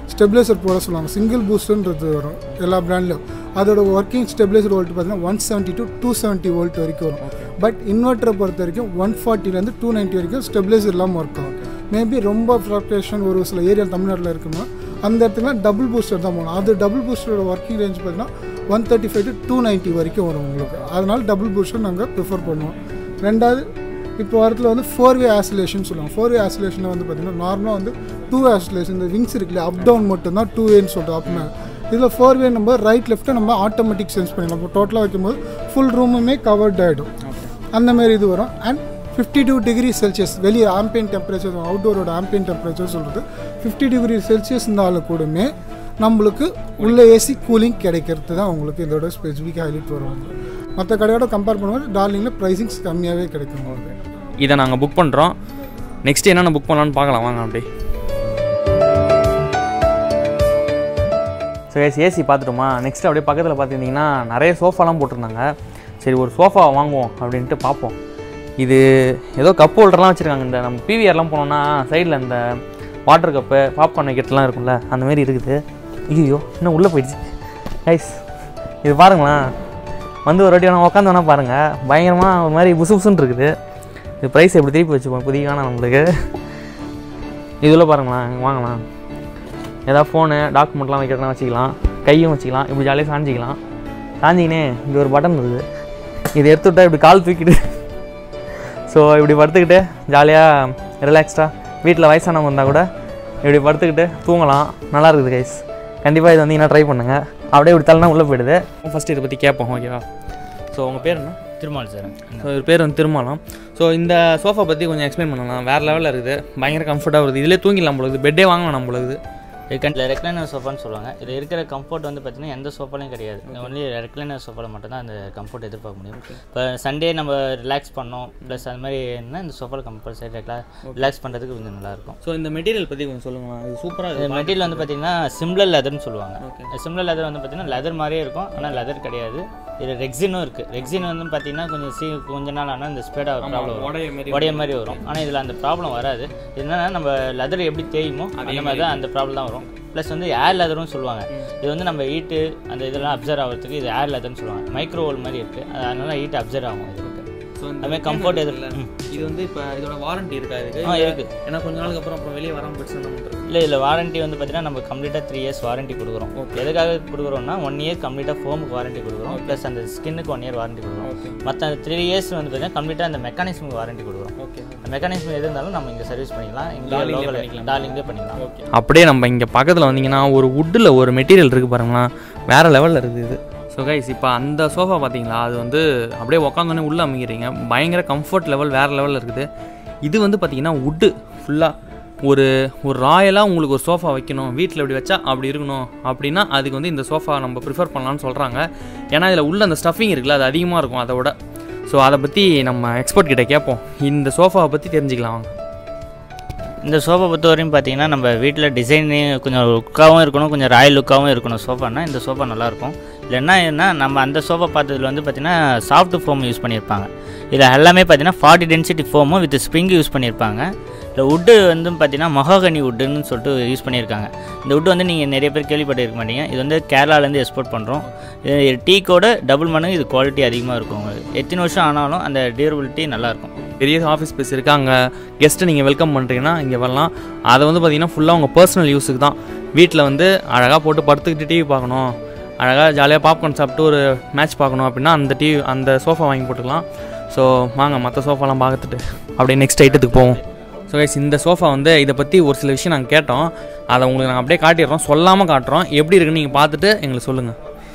ஸ்டெபிலைசர் போட சொல்லுவாங்க. சிங்கிள் பூஸ்டர்ன்றது வரும் எல்லா பிராண்ட்லையும். அதோட ஒர்க்கிங் ஸ்டெபிலைசர் வோல்ட் பார்த்தீங்கன்னா one seventy to two seventy volt வரைக்கும் வரும். பட் இன்வெர்ட்டரை பொறுத்த வரைக்கும் ஒன் ஃபார்ட்டிலேருந்து டூ நைன்ட்டி வரைக்கும் ஸ்டெபிலைசர் இல்லாமல் ஒர்க் ஆகும். மேபி ரொம்ப ஃப்ளக்சுவேஷன் ஒரு சில ஏரியா தமிழ்நாட்டில் இருக்குன்னா அந்த இடத்துல டபுள் பூஸ்டர் தான் போகணும். அது டபுள் பூஸ்டரோட ஒர்க்கிங் ரேஞ்ச் பார்த்தீங்கன்னா one thirty five to two ninety வரைக்கும் வரும் உங்களுக்கு. அதனால் டபுள் பூஸ்டர் நாங்கள் ப்ரிஃபர் பண்ணுவோம். ரெண்டாவது இப்போ வாரத்தில் வந்து ஃபோர் வே ஆசிலேஷன் சொல்லுவாங்க. ஃபோர் வே ஆசிலேஷனில் வந்து பார்த்திங்கன்னா நார்மலாக வந்து டூ ஆசிலேஷன் இந்த விங்ஸ் இருக்குல்ல அப் டவுன் மட்டும்தான் டூ வேன்னு சொல்லிட்டு அப்படின்னா இதில் ஃபோர் வே நம்ம ரைட் லெஃப்ட்டை நம்ம ஆட்டோமேட்டிக் சென்ஸ் பண்ணிடலாம். இப்போ டோட்டலாக வைக்கும்போது ஃபுல் ரூமுமே கவர்ட் ஆகிடும். அந்தமாரி இது வரும். And fifty two degree Celsius வெளியே ஆம்பியன் டெம்பரேச்சர் அவுட்டோரோட ஆம்பியன் டெம்பரேச்சர் சொல்கிறது ஃபிஃப்டி டிகிரி செல்சியஸ் இருந்தாலும் கூடமே நம்மளுக்கு உள்ள ஏசி கூலிங் கிடைக்கிறது தான் உங்களுக்கு இதோட ஸ்பெசிஃபிக் ஹைலைட் வரும். மற்ற கடையோட கம்பேர் பண்ணும்போது டார்லிங்கில் ப்ரைஸிங்ஸ் கம்மியாகவே கிடைக்கும் உங்களுக்கு. இதை நாங்கள் புக் பண்ணுறோம். நெக்ஸ்ட் என்னென்ன புக் பண்ணலான்னு பார்க்கலாம் வாங்க அப்படி. ஸோ ஏசி ஏசி பார்த்துட்டோமா. நெக்ஸ்ட் அப்படியே பக்கத்தில் பார்த்துருந்தீங்கன்னா நிறைய சோஃபாலாம் போட்டிருந்தாங்க. சரி ஒரு சோஃபா வாங்குவோம் அப்படின்ட்டு பார்ப்போம். இது ஏதோ கப் ஹோல்டர்லாம் வச்சுருக்காங்க. இந்த நம்ம பிவிஆர்லாம் போனோம்னா சைடில் இந்த வாட்டர் கப்பு பாப்கார்ன் வைக்கிறதுலாம் இருக்கும்ல அந்தமாரி இருக்குது. ஐயோ இன்னும் உள்ளே போயிடுச்சு கைஸ். இது பாருங்களேன், வந்து ஒரு வாட்டி வேணா உட்காந்து வேணா பாருங்கள். பயங்கரமாக ஒரு மாதிரி புசு புசுன்னு இருக்குது. இது ப்ரைஸ் எப்படி திருப்பி வச்சுப்போம் புதியகான நம்மளுக்கு. இதில் பாருங்களேன் வாங்கலாம். ஏதாவது ஃபோனு டாக்குமெண்ட்லாம் வைக்கிறதுனா வச்சுக்கலாம். கையும் வச்சுக்கலாம். இப்படி ஜாலியாக சாஞ்சிக்கலாம். சாஞ்சிக்கினே இங்கே ஒரு பட்டன் இருக்குது. இதை எடுத்து விட்டால் இப்படி கால் தூக்கிட்டு ஸோ இப்படி படுத்துக்கிட்டு ஜாலியாக ரிலாக்ஸ்டாக வீட்டில் வயசானவங்க இருந்தால் கூட இப்படி படுத்துக்கிட்டு தூங்கலாம். நல்லா இருக்குது கைஸ். கண்டிப்பாக இது வந்தீங்கன்னா ட்ரை பண்ணுங்கள். அப்படியே இப்படி தள்ளனா உள்ளே போயிடுது. ஃபஸ்ட்டு இதை பற்றி கேட்போம் ஓகேவா. ஸோ உங்கள் பேர் என்ன? திருமால் சார். ஸோ இது பேர் வந்து திருமாலாம். ஸோ இந்த சோஃபா பற்றி கொஞ்சம் எக்ஸ்பிளைன் பண்ணலாம். வேறு லெவலில் இருக்குது. பயங்கர கம்ஃபர்ட்டாக வருது. இதிலே தூங்கிடலாம் போல இருக்குது. பெட்டே வாங்கலாம் நம்மளுக்கு. ரெக்லைனர் ரெக்லைனர் சோஃபான்னு சொல்லுவாங்க. இது இருக்கிற கம்ஃபர்ட் வந்து பார்த்திங்கன்னா எந்த சோஃபாலையும் கிடையாது. ஒன்லி ரெக்லைனர் சோஃபாவில் மட்டும்தான் அந்த கம்ஃபர்ட் எதிர்பார்க்க முடியும். இப்போ சண்டே நம்ம ரிலாக்ஸ் பண்ணோம் ப்ளஸ் அது மாதிரி என்ன இந்த சோஃபாவில் கம்பல்சரி ரிலாக்ஸ் பண்ணுறதுக்கு கொஞ்சம் நல்லாயிருக்கும். ஸோ இந்த மெட்டீரியல் பற்றி கொஞ்சம் சொல்லுங்களா. இது சூப்பராக இந்த மெட்டீரியல் வந்து பார்த்திங்கன்னா சிம்லர் லெதர்னு சொல்லுவாங்க. சிம்லர் லெதர் வந்து பார்த்திங்கன்னா லெதர் மாதிரியே இருக்கும். ஆனால் லெதர் கிடையாது. இது ரெக்ஸினும் இருக்குது. ரெக்ஸின் வந்து பார்த்திங்கன்னா கொஞ்சம் சீ கொஞ்ச நாள் ஆனால் இந்த ஸ்பேடாக ப்ராப்ளம் வரும், உடைய மாதிரி வரும். ஆனால் இதில் அந்த ப்ராப்ளம் வராது. என்னென்னா நம்ம லெதர் எப்படி தேயுமோ அந்த மாதிரி தான் அந்த ப்ராப்ளம் தான் வரும். ப்ளஸ் வந்து ஏர் லெதர்னு சொல்லுவாங்க. இது வந்து நம்ம ஹீட்டு அந்த இதெல்லாம் அப்சர்வ் ஆகிறதுக்கு இது ஏர் லெதர்னு சொல்லுவாங்க. மைக்ரோ ஓல் மாதிரி இருக்குது. அதனால ஹீட் அப்சர்வ் ஆகும் இதுக்கு. ஸோ அதுமாதிரி கம்ஃபர்ட் எதில் இது வந்து இப்போ இதோட வாரண்ட்டி இருக்கா இதுக்கு? ஆ இருக்குது. ஏன்னா கொஞ்ச நாளுக்கு அப்புறம் அப்புறம் வெளியே வராமல் போயிடுச்சு. இல்லை இதில் வாரண்ட்டி வந்து பார்த்தீங்கன்னா நம்ம கம்ப்ளீட்டாக த்ரீ இயர்ஸ் வாரண்ட்டி கொடுக்குறோம். எதுக்காக கொடுக்குறோம்னா ஒன் இயர் கம்ப்ளீட்டாக ஃபோமுக்கு வாரண்ட்டி கொடுக்குறோம். ப்ளஸ் அந்த ஸ்கின்னுக்கு ஒன் இயர் வாரண்ட்டி கொடுக்குறோம். மற்ற அந்த த்ரீ இயர்ஸ் வந்து பார்த்தீங்கன்னா கம்ப்ளீட்டாக அந்த மெக்கானிசமுக்கு வாரண்ட்டி கொடுக்குறோம். ஓகே மெக்கானிசம் எது இருந்தாலும் நம்ம இங்கே சர்வீஸ் பண்ணிக்கலாம். இங்கே லோக்கல் டார்லிங்லேயே பண்ணிக்கலாம். ஓகே அப்படியே நம்ம இங்கே பக்கத்தில் வந்தீங்கன்னா ஒரு வுட்டில் ஒரு மெட்டீரியல் இருக்குது பாருங்களா, வேறு லெவலில் இருக்குது இது. ஸோ கைஸ் இப்போ அந்த சோஃபா பார்த்தீங்களா, அது வந்து அப்படியே உட்காந்தோடனே உள்ளே அமைக்கிறீங்க. பயங்கர கம்ஃபர்ட் லெவல் வேறு லெவலில் இருக்குது. இது வந்து பார்த்திங்கன்னா வுட்டு ஃபுல்லாக ஒரு ஒரு ராயலாக உங்களுக்கு ஒரு சோஃபா வைக்கணும், வீட்டில் இப்படி வச்சா அப்படி இருக்கணும் அப்படின்னா அதுக்கு வந்து இந்த சோஃபா நம்ம ப்ரிஃபர் பண்ணலான்னு சொல்கிறாங்க. ஏன்னா இதில் உள்ள அந்த ஸ்டஃபிங் இருக்குல்ல அது அதிகமாக இருக்கும் அதை விட. ஸோ அதை பற்றி நம்ம எக்ஸ்பர்ட் கிட்ட கேட்போம். இந்த சோஃபாவை பற்றி தெரிஞ்சுக்கலாம் வாங்க. இந்த சோஃபா பொறுத்த வரையும் பார்த்தீங்கன்னா நம்ம வீட்டில் டிசைன் கொஞ்சம் லுக்காகவும் இருக்கணும், கொஞ்சம் ராயல் லுக்காகவும் இருக்கணும் சோஃபானா இந்த சோஃபா நல்லாயிருக்கும். இல்லைன்னா என்ன நம்ம அந்த சோஃபா பார்த்ததுல வந்து பார்த்திங்கன்னா சாஃப்ட் ஃபோம் யூஸ் பண்ணியிருப்பாங்க. இதில் எல்லாமே பார்த்தீங்கன்னா ஃபார்ட்டி டென்சிட்டி ஃபோமும் வித் ஸ்ப்ரிங் யூஸ் பண்ணியிருப்பாங்க. இல்லை வுட்டு வந்து பார்த்திங்கன்னா மொஹாகனி வுட்டுன்னு சொல்லிட்டு யூஸ் பண்ணியிருக்காங்க. இந்த வுட்டு வந்து நீங்கள் நிறைய பேர் கேள்விப்பட்டிருக்க மாட்டீங்க. இது வந்து கேரளாலேருந்து எக்ஸ்போர்ட் பண்ணுறோம். இது டீக்கோட டபுள் மடங்கு இது குவாலிட்டி அதிகமாக இருக்கும். எத்தனை வருஷம் ஆனாலும் அந்த டியூரபிலிட்டி நல்லாயிருக்கும். பெரிய ஆஃபீஸ் ஸ்பேஸ் இருக்குது. அங்கே கெஸ்ட்டை நீங்கள் வெல்கம் பண்ணுறீங்கன்னா இங்கே வரலாம். அதை வந்து பார்த்திங்கன்னா ஃபுல்லாக உங்கள் பர்சனல் யூஸுக்கு தான். வீட்டில் வந்து அழகாக போட்டு படுத்துக்கிட்டு டிவி பார்க்கணும், அழகாக ஜாலியாக பாப்கார்ன் சாப்பிட்டு ஒரு மேட்ச் பார்க்கணும் அப்படின்னா அந்த டிவி அந்த சோஃபா வாங்கி போட்டுக்கலாம். ஸோ வாங்க மற்ற சோஃபாலாம் பார்த்துட்டு அப்படியே நெக்ஸ்ட் ஐட்டத்துக்கு போவோம். ஸோ கைஸ் இந்த சோஃபா வந்து இதை பற்றி ஒரு சில விஷயம் நாங்கள் கேட்டோம். அதை உங்களுக்கு நாங்கள் அப்படியே காட்டிடுறோம், சொல்லாமல் காட்டுறோம். எப்படி இருக்குன்னு நீங்கள் பார்த்துட்டு எங்களுக்கு சொல்லுங்கள்.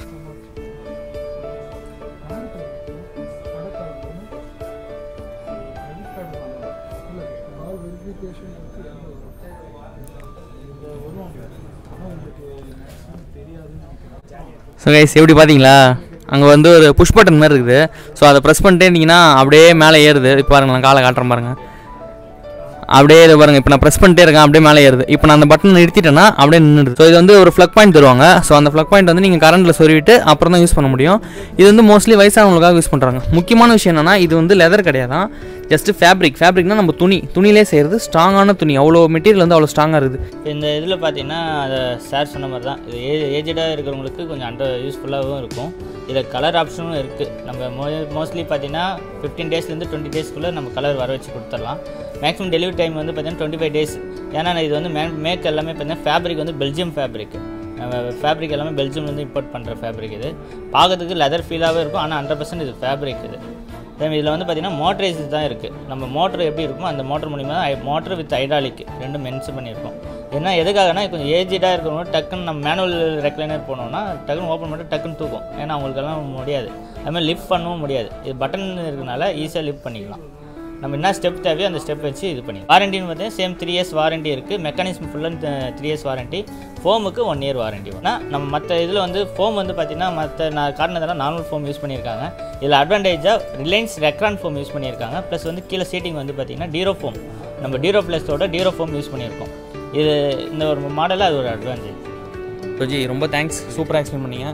ஸோ கைஸ் எப்படி பார்த்தீங்களா, அங்கே வந்து ஒரு புஷ் பட்டன் மாதிரி இருக்குது. ஸோ அதை ப்ரெஸ் பண்ணிட்டே இருந்தீங்கன்னா அப்படியே மேலே ஏறுது. இப்போ பாருங்கள் நான் காலை காட்டுறேன் பாருங்கள், அப்படியே இது பாருங்கள். இப்போ நான் ப்ரெஸ் பண்ணிட்டே இருக்கேன், அப்படியே மேலே ஏறுது. இப்போ நான் அந்த பட்டன் நிறுத்திட்டேன்னா அப்படியே நின்றுது. ஸோ இது வந்து ஒரு ஃப்ளக் பாயிண்ட் தருவாங்க. ஸோ அந்த ஃப்ளக் பாயிண்ட் வந்து நீங்கள் கரண்ட்டில் சொருவிட்டு அப்புறம் தான் யூஸ் பண்ண முடியும். இது வந்து மோஸ்ட்லி வயசானவங்களுக்காக யூஸ் பண்ணுறாங்க. முக்கியமான விஷயம் என்னென்னா இது வந்து லெதர் கிடையாதான், ஜஸ்ட்டு ஃபேப்ரிக் ஃபேப்ரிக்னால் நம்ம துணி துணியிலே செய்கிறது, ஸ்ட்ராங்கான துணி, அவ்வளோ மெட்டீரியல் வந்து அவ்வளோ ஸ்ட்ராங்காக இருக்குது. இந்த இதில் பார்த்தீங்கன்னா அதை சார் சொன்ன மாதிரி தான் இது ஏ ஏஜடாக இருக்கிறவங்களுக்கு கொஞ்சம் அண்டர் யூஸ்ஃபுல்லாகவும் இருக்கும். இதில் கலர் ஆப்ஷனும் இருக்குது. நம்ம மோ மோஸ்ட்லி பார்த்தீங்கன்னா ஃபிஃப்டீன் டேஸ்லேருந்து டுவெண்ட்டி டேஸ்க்குள்ளே நம்ம கலர் வர வச்சு கொடுத்துடலாம். மேக்ஸிமம் டெலிவரி டைம் வந்து பார்த்தீங்கன்னா டுவெண்ட்டி ஃபைவ் டேஸ். ஏன்னா இது வந்து மே மேக் எல்லாமே பார்த்தீங்கன்னா ஃபேப்ரிக் வந்து பெல்ஜியம் ஃபேப்ரிக். ஃபேப்ரிக் எல்லாமே பெல்ஜியம்லேருந்து இம்போர்ட் பண்ணுற ஃபேப்ரிக். இது பார்க்கறதுக்கு லெதர் ஃபீலாகவே இருக்கும், ஆனால் ஹண்ட்ரட் பர்சன்ட் இது ஃபேப்ரிக். இது தென் இதில் வந்து பார்த்திங்கன்னா மோட்டரைஸ் தான் இருக்குது. நம்ம மோட்டர் எப்படி இருக்குமோ அந்த மோட்டர் மூலிமா தான் மோட்டர் வித் ஹைட்ராலிக் ரெண்டும் மென்ஷன் பண்ணியிருக்கோம். ஏன்னா எதுக்காகனா கொஞ்சம் ஏஜிடாக இருக்கிறவங்க டக்குன்னு நம்ம மேனுவல் ரெக்லைனர் போனோம்னா டக்குன்னு ஓப்பன் பண்ணிட்டு டக்குன்னு தூக்கும். ஏன்னா அவங்களுக்கெல்லாம் முடியாது, அதுமாதிரி லிஃப்ட் பண்ணவும் முடியாது. இது பட்டன் இருக்கிறதுனால ஈஸியாக லிஃப்ட் பண்ணிக்கலாம். நம்ம என்ன ஸ்டெப் தேவையோ அந்த ஸ்டெப் வச்சு இது பண்ணி. வாரண்டின்னு பார்த்தீங்கன்னா சேம் த்ரீ இயர்ஸ் வாரண்டி இருக்குது. மெக்கானிசம் ஃபுல்லாக த்ரீ இயர்ஸ் வாரண்டி. ஃபோமுக்கு ஒன் இயர் வாரண்டி வரும். ஆனால் நம்ம மற்ற இதில் வந்து ஃபோம் வந்து பார்த்திங்கன்னா மற்ற நான் காரணத்தெல்லாம் நார்மல் ஃபோம் யூஸ் பண்ணியிருக்காங்க. இதில் அட்வான்டேஜாக ரிலையன்ஸ் ரெக்ரான் ஃபோம் யூஸ் பண்ணியிருக்காங்க. ப்ளஸ் வந்து கீழே சீட்டிங் வந்து பார்த்திங்கன்னா டீரோ ஃபோம், நம்ம டீரோ ப்ளஸோட டீரோ ஃபோம் யூஸ் பண்ணியிருக்கோம். இது இந்த ஒரு மாடலில் அது ஒரு அட்வான்டேஜ். ஜி ரொம்ப தேங்க்ஸ், சூப்பராக எக்ஸ்பிளைன் பண்ணீங்க.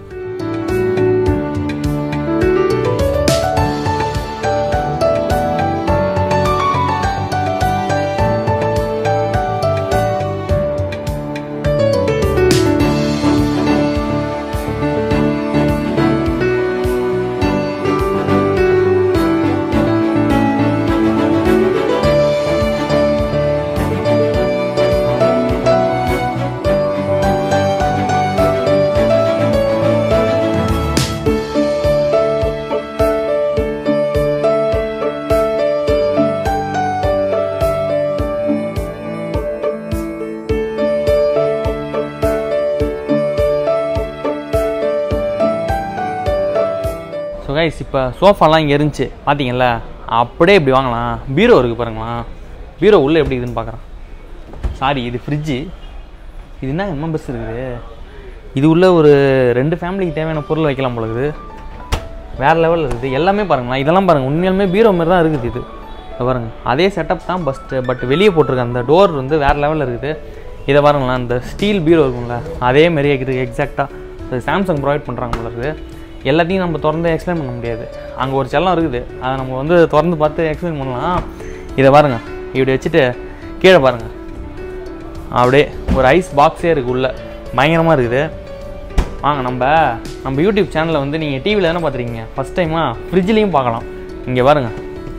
ஸோ கைஸ் இப்போ சோஃபாலாம் இங்கே இருந்துச்சு பார்த்தீங்கல்ல, அப்படியே இப்படி வாங்கலாம். பீரோ இருக்குது பாருங்களா, பீரோ உள்ளே எப்படி இருக்குதுன்னு பார்க்குறேன். சாரி, இது ஃப்ரிட்ஜு. இது என்ன எம்எம் பஸ் இருக்குது, இது உள்ள ஒரு ரெண்டு ஃபேமிலிக்கு தேவையான பொருள் வைக்கலாம் போல இருக்குது. வேறு லெவலில் இருக்குது எல்லாமே பாருங்களா. இதெல்லாம் பாருங்கள், உண்மையாலுமே பீரோ மாதிரி தான் இருக்குது இது. பாருங்கள் அதே செட்டப் தான் பஸ்ட்டு, பட் வெளியே போட்டிருக்கேன். அந்த டோர் வந்து வேறு லெவலில் இருக்குது. இதை பாருங்களா, அந்த ஸ்டீல் பீரோ இருக்குங்களா அதே மாதிரியே இருக்குது எக்ஸாக்டாக. சாம்சங் ப்ரொவைட் பண்ணுறாங்க போல இருக்குது. எல்லாத்தையும் நம்ம திறந்து எக்ஸ்பிளைன் பண்ண முடியாது, அங்கே ஒரு செல்லம் இருக்குது, அதை நம்ம வந்து திறந்து பார்த்து எக்ஸ்பிளைன் பண்ணலாம். இதை பாருங்கள், இப்படி வச்சுட்டு கீழே பாருங்கள், அப்படியே ஒரு ஐஸ் பாக்ஸே இருக்குது உள்ளே, பயங்கரமாக இருக்குது. வாங்க நம்ம நம்ம யூடியூப் சேனலில் வந்து நீங்கள் டிவியில் தானே பார்த்துருக்கீங்க, ஃபஸ்ட் டைமாக ஃப்ரிட்ஜ்லேயும் பார்க்கலாம். இங்கே பாருங்கள்,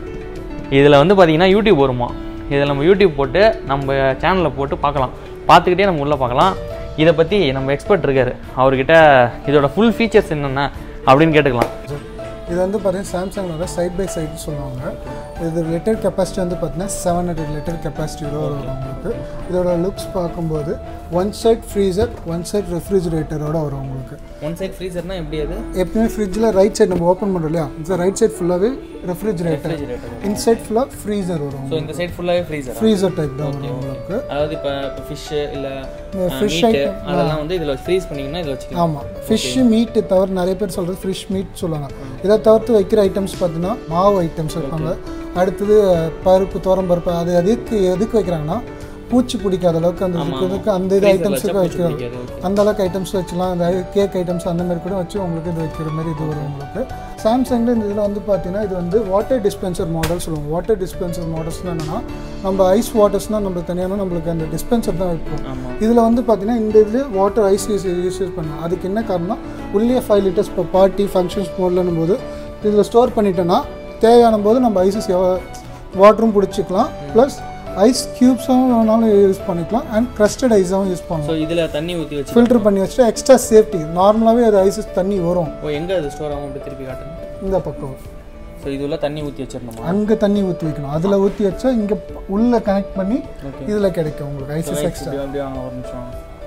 இதில் வந்து பார்த்தீங்கன்னா யூடியூப் வருமா, இதில் நம்ம யூடியூப் போட்டு நம்ம சேனலில் போட்டு பார்க்கலாம். பார்த்துக்கிட்டே நம்ம உள்ளே பார்க்கலாம். இதை பற்றி நம்ம எக்ஸ்பர்ட் இருக்கார், அவர்கிட்ட இதோட ஃபுல் ஃபீச்சர்ஸ் என்னென்ன அப்படின்னு கேட்டுக்கலாம். இது வந்து பார்த்தீங்கன்னா சாம்சங்கோட சைட் பை சைடுன்னு சொல்லுவாங்க. இது லிட்டர் கெப்பாசிட்டி வந்து பார்த்தீங்கன்னா செவன் ஹண்ட்ரட் லிட்டர் கெப்பாசிட்டி வரும் உங்களுக்கு. இதோட லுக்ஸ் பார்க்கும்போது one side freezer, one side ரெஃப்ரிஜிரேட்டரோட வரும் உங்களுக்கு. ஒன் சைட் ஃப்ரீசர்னா எப்படி அது? எப்பவுமே ஃப்ரிட்ஜில் ரைட் சைடு நம்ம ஓப்பன் பண்ணுறோம் இல்லையா, இந்த ரைட் சைட் ஃபுல்லாகவே ரெஃப்ரிஜிரேட்டர், இன்சைட் ஃபுல்லாக ஃப்ரீசர் வரும். ஸோ இந்த சைட் ஃபுல்லாகவே ஃப்ரீசர் ஃப்ரீசர் டைப் தான் வரும் உங்களுக்கு. அதாவது இப்போ இப்போ ஃபிஷ்ஷு இல்லை ஃபிஷ் ஐட்டம் அதெல்லாம் வந்து இதில் ஃப்ரீஸ் பண்ணிங்கன்னா இதில் வச்சுக்கலாம். ஆமாம், ஃபிஷ்ஷு மீட்டு தவிர நிறைய பேர் சொல்கிறது ஃபிஷ் மீட் சொல்லுவாங்க. இதை தவிர்த்து வைக்கிற ஐட்டம்ஸ் பார்த்தீங்கன்னா மாவு ஐட்டம்ஸ் வைப்பாங்க. அடுத்தது பருப்பு, தோரம் பருப்பு, அது எதுக்கு எதுக்கு வைக்கிறாங்கன்னா பூச்சி பிடிக்காத அளவுக்கு அந்த இதுக்கு அந்த இது ஐட்டம்ஸுக்கு வைக்கிறாங்க. அந்த அளவுக்கு ஐட்டம்ஸ் வச்சுலாம், அந்த கேக் ஐட்டம்ஸ் அந்த மாதிரி கூட வச்சு உங்களுக்கு இது வைக்கிற மாதிரி இது வரும் உங்களுக்கு. சாம்சங்கில் இந்த இதில் வந்து பார்த்தீங்கன்னா இது வந்து வாட்டர் டிஸ்பென்சர் மாடல் சொல்லுவோம். வாட்டர் டிஸ்பென்சர் மாடல்ஸ்னால் என்னென்னா, நம்ம ஐஸ் வாட்டர்ஸ்னால் நம்ம தனியான நம்மளுக்கு அந்த டிஸ்பென்சர் தான் வைப்போம். இதில் வந்து பார்த்தீங்கன்னா இந்த இதில் வாட்டர் ஐஸ் யூஸ் யூஸ் பண்ணலாம். அதுக்கு என்ன காரணம், உள்ளே ஃபைவ் லிட்டர்ஸ் இப்போ பார்ட்டி ஃபங்க்ஷன்ஸ் போடலன்னும் போது இதில் ஸ்டோர் பண்ணிட்டோன்னா தேவையான போது நம்ம ஐஸஸ் வாட்டரும் பிடிச்சிக்கலாம், ப்ளஸ் ஐஸ் க்யூப்ஸும் வேணாலும் யூஸ் பண்ணிக்கலாம், அண்ட் க்ரஸ்டட் ஐஸாகவும் யூஸ் பண்ணலாம். ஸோ இதில் தண்ணி ஊற்றி வச்சு ஃபில்டர் பண்ணி வச்சுட்டு எக்ஸ்ட்ரா சேஃப்டி. நார்மலாகவே அது ஐஸஸ் தண்ணி வரும். ஓ, எங்கே அது ஸ்டோர் ஆகும் அப்படி திருப்பி காட்டுங்க. இந்த பக்கம் ஸோ இது உள்ள தண்ணி ஊற்றி வச்சிடணுமா? அங்கே தண்ணி ஊற்றி வைக்கணும். அதில் ஊற்றி வச்சா இங்கே உள்ளே கனெக்ட் பண்ணி இதில் கிடைக்கும் உங்களுக்கு ஐஸஸ் எக்ஸ்ட்ரா. அப்படியே வாங்க ஒரு நிமிஷம்.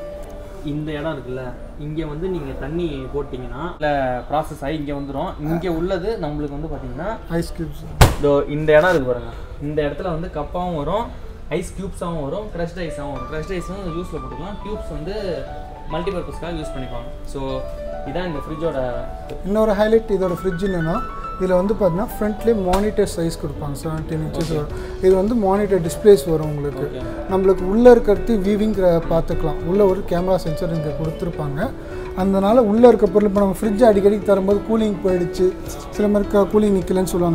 இந்த இடம் இருக்குல்ல, இங்கே வந்து நீங்கள் தண்ணி போட்டிங்கன்னா இல்லை ப்ராசஸ் ஆகி இங்கே வந்துடும். இங்கே உள்ளது நம்மளுக்கு வந்து பார்த்தீங்கன்னா ஐஸ் க்யூப்ஸ். இதோ இந்த இடம் இருக்குது பாருங்க, இந்த இடத்துல வந்து கப்பாகவும் வரும், ஐஸ் க்யூப்ஸாகவும் வரும், க்ரஷ்ட் ஐஸாகவும் வரும். க்ரஷ்ட் ஐஸ் வந்து யூஸில் போட்டுக்கலாம், க்யூப்ஸ் வந்து மல்டிபர்பஸ்க்காக யூஸ் பண்ணிப்பாங்க. ஸோ இதான் இந்த ஃப்ரிட்ஜோட இன்னொரு ஹைலைட். இதோட ஃப்ரிட்ஜ் என்னென்னா, இதில் வந்து பார்த்தீங்கன்னா ஃப்ரண்ட்லேயே மானிட்டர் சைஸ் கொடுப்பாங்க, செவன்டீன் இன்ச்சஸ் வரும். இது வந்து மானிட்டர் டிஸ்பிளேஸ் வரும் உங்களுக்கு. நம்மளுக்கு உள்ளே இருக்கிறது வியூவிங் பார்த்துக்கலாம். உள்ளே ஒரு கேமரா சென்சர் இங்கே கொடுத்துருப்பாங்க. அதனால் உள்ளே இருக்க பொருள் இப்போ நம்ம ஃப்ரிட்ஜ் அடிக்கடி தரும்போது கூலிங் போயிடுச்சு, சில மாதிரி கூலிங் நிற்கலன்னு சொல்லுவாங்க இல்லையா,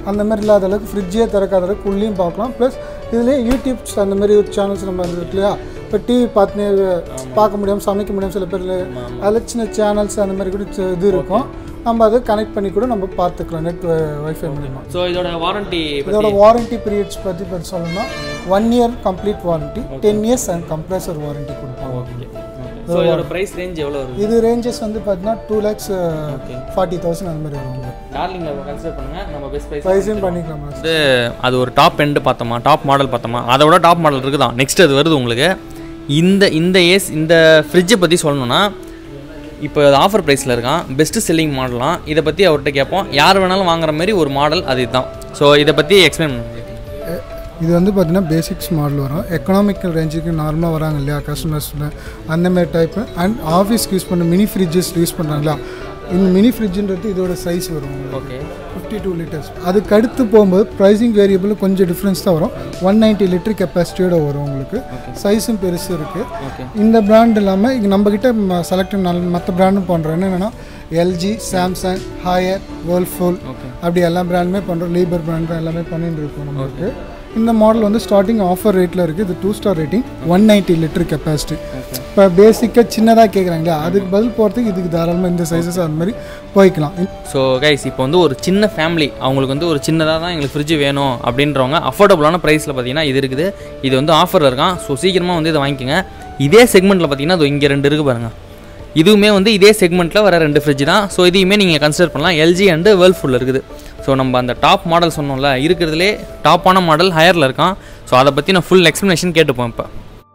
அந்த மாதிரி இல்லாத அளவுக்கு ஃப்ரிட்ஜே திறக்காத அளவுக்கு உள்ளேயும் பார்க்கலாம். ப்ளஸ் இதுலேயே யூடியூப்ஸ் அந்த மாதிரி ஒரு சேனல்ஸ் நம்ம இருக்கு இல்லையா, இப்போ டிவி பார்த்துனே பார்க்க முடியாமல் சமைக்க முடியாமல் சில பேர் அதில் சின்ன சேனல்ஸ் அந்த மாதிரி கூட இது இருக்கும். நம்ம அதை கனெக்ட் பண்ணி கூட நம்ம பார்த்துக்கலாம் நெட் வைஃபை மூலிமா. ஸோ இதோட வாரண்டி இதோட வாரண்டி பீரியட்ஸ் பற்றி பற்றி சொல்லணும்னா one year complete warranty, ten years and compressor warranty கொடுப்போம். ஓகே. ஸோ இதோட ப்ரைஸ் ரேஞ்ச் எவ்வளோ வருது? இது ரேஞ்சஸ் வந்து பார்த்தீங்கன்னா டூ லேக்ஸ் ஃபார்ட்டி தௌசண்ட் அந்த மாதிரி வரும். டார்லிங்கில் கன்சிடர் பண்ணுங்கள், நம்ம பெஸ்ட் ப்ரைஸ் ப்ரைஸும் பண்ணிக்கலாம். வந்து அது ஒரு டாப் எண்டு பார்த்தோமா, டாப் மாடல் பார்த்தோமா, அதோட டாப் மாடல் இருக்குது தான். நெக்ஸ்ட் அது வருது உங்களுக்கு. இந்த இந்த ஏஸ் இந்த ஃப்ரிட்ஜை பற்றி சொல்லணும்னா இப்போ ஆஃபர் ப்ரைஸில் இருக்கான், பெஸ்ட்டு செல்லிங் மாடலாம். இதை பற்றி அவர்கிட்ட கேட்போம். யார் வேணாலும் வாங்குற மாதிரி ஒரு மாடல் அது இதுதான். ஸோ இதை பற்றி எக்ஸ்பிளைன் பண்ணுங்க. இது வந்து பார்த்திங்கன்னா பேசிக்ஸ் மாடல் வரும். எக்கனாமிக்கல் ரேஞ்சுக்கு நார்மலாக வராங்க இல்லையா கஸ்டமர்ஸ், அந்தமாரி டைப்பு. அண்ட் ஆஃபீஸ்க்கு யூஸ் பண்ண மினி ஃப்ரிட்ஜஸ் யூஸ் பண்ணுறாங்களா, இந்த மினி ஃப்ரிட்ஜுன்றது இதோட சைஸ் வரும். Okay, fifty two litres. அதுக்கு அடுத்து போகும்போது ப்ரைஸிங் வேரியபிள் கொஞ்சம் டிஃப்ரென்ஸ் தான் வரும். ஒன் நைன்ட்டி லிட்டர் கெப்பாசிட்டியோட வரும் உங்களுக்கு. சைஸும் பெருசு இருக்குது. இந்த பிராண்ட் இல்லாமல் இங்கே நம்மக்கிட்ட செலக்ட் நல்ல மற்ற பிராண்டும் பண்ணுறோம். என்னென்னா எல்ஜி, சாம்சங், ஹாயர், வேர்ல்ஃபூல் அப்படி எல்லா பிராண்டுமே பண்ணுறோம். லீபர் பிராண்ட் எல்லாமே பண்ணிட்டு இருக்கோம் நம்மளுக்கு. இந்த மாடல் வந்து ஸ்டார்டிங் ஆஃபர் ரேட்டில் இருக்குது. இது two star rating, one ninety litre capacity. இப்போ பேசிக்காக சின்னதாக கேட்குறாங்களா, அதுக்கு பதில் போகிறதுக்கு இதுக்கு தாராளமாக இந்த சைஸஸ் அந்த மாதிரி போய்க்கலாம். ஸோ கைஸ், இப்போ வந்து ஒரு சின்ன ஃபேமிலி, அவங்களுக்கு வந்து ஒரு சின்னதாக தான் எங்களுக்கு ஃப்ரிட்ஜ் வேணும் அப்படின்றவங்க அஃபோர்டபுளான ப்ரைஸில் பார்த்தீங்கன்னா இது இருக்குது. இது வந்து ஆஃபரில் இருக்கான். ஸோ சீக்கிரமாக வந்து இதை வாங்கிக்கோங்க. இதே செக்மெண்ட்டில் பார்த்தீங்கன்னா அது இங்கே ரெண்டு இருக்குது பாருங்கள். இதுவுமே வந்து இதே செக்மெண்ட்டில் வர ரெண்டு ஃப்ரிட்ஜ் தான். ஸோ இதையுமே நீங்கள் கன்சிடர் பண்ணலாம். எல்ஜி அண்டு வேர்ல்ஃபூல் இருக்குது. ஸோ நம்ம அந்த டாப் மாடல் சொன்னோம்ல, இருக்கிறதுலே டாப்பான மாடல் ஹையரில் இருக்கான். ஸோ அதை பற்றி நான் ஃபுல் எக்ஸ்ப்ளனேஷன் கேட்டுப்போம் இப்போ.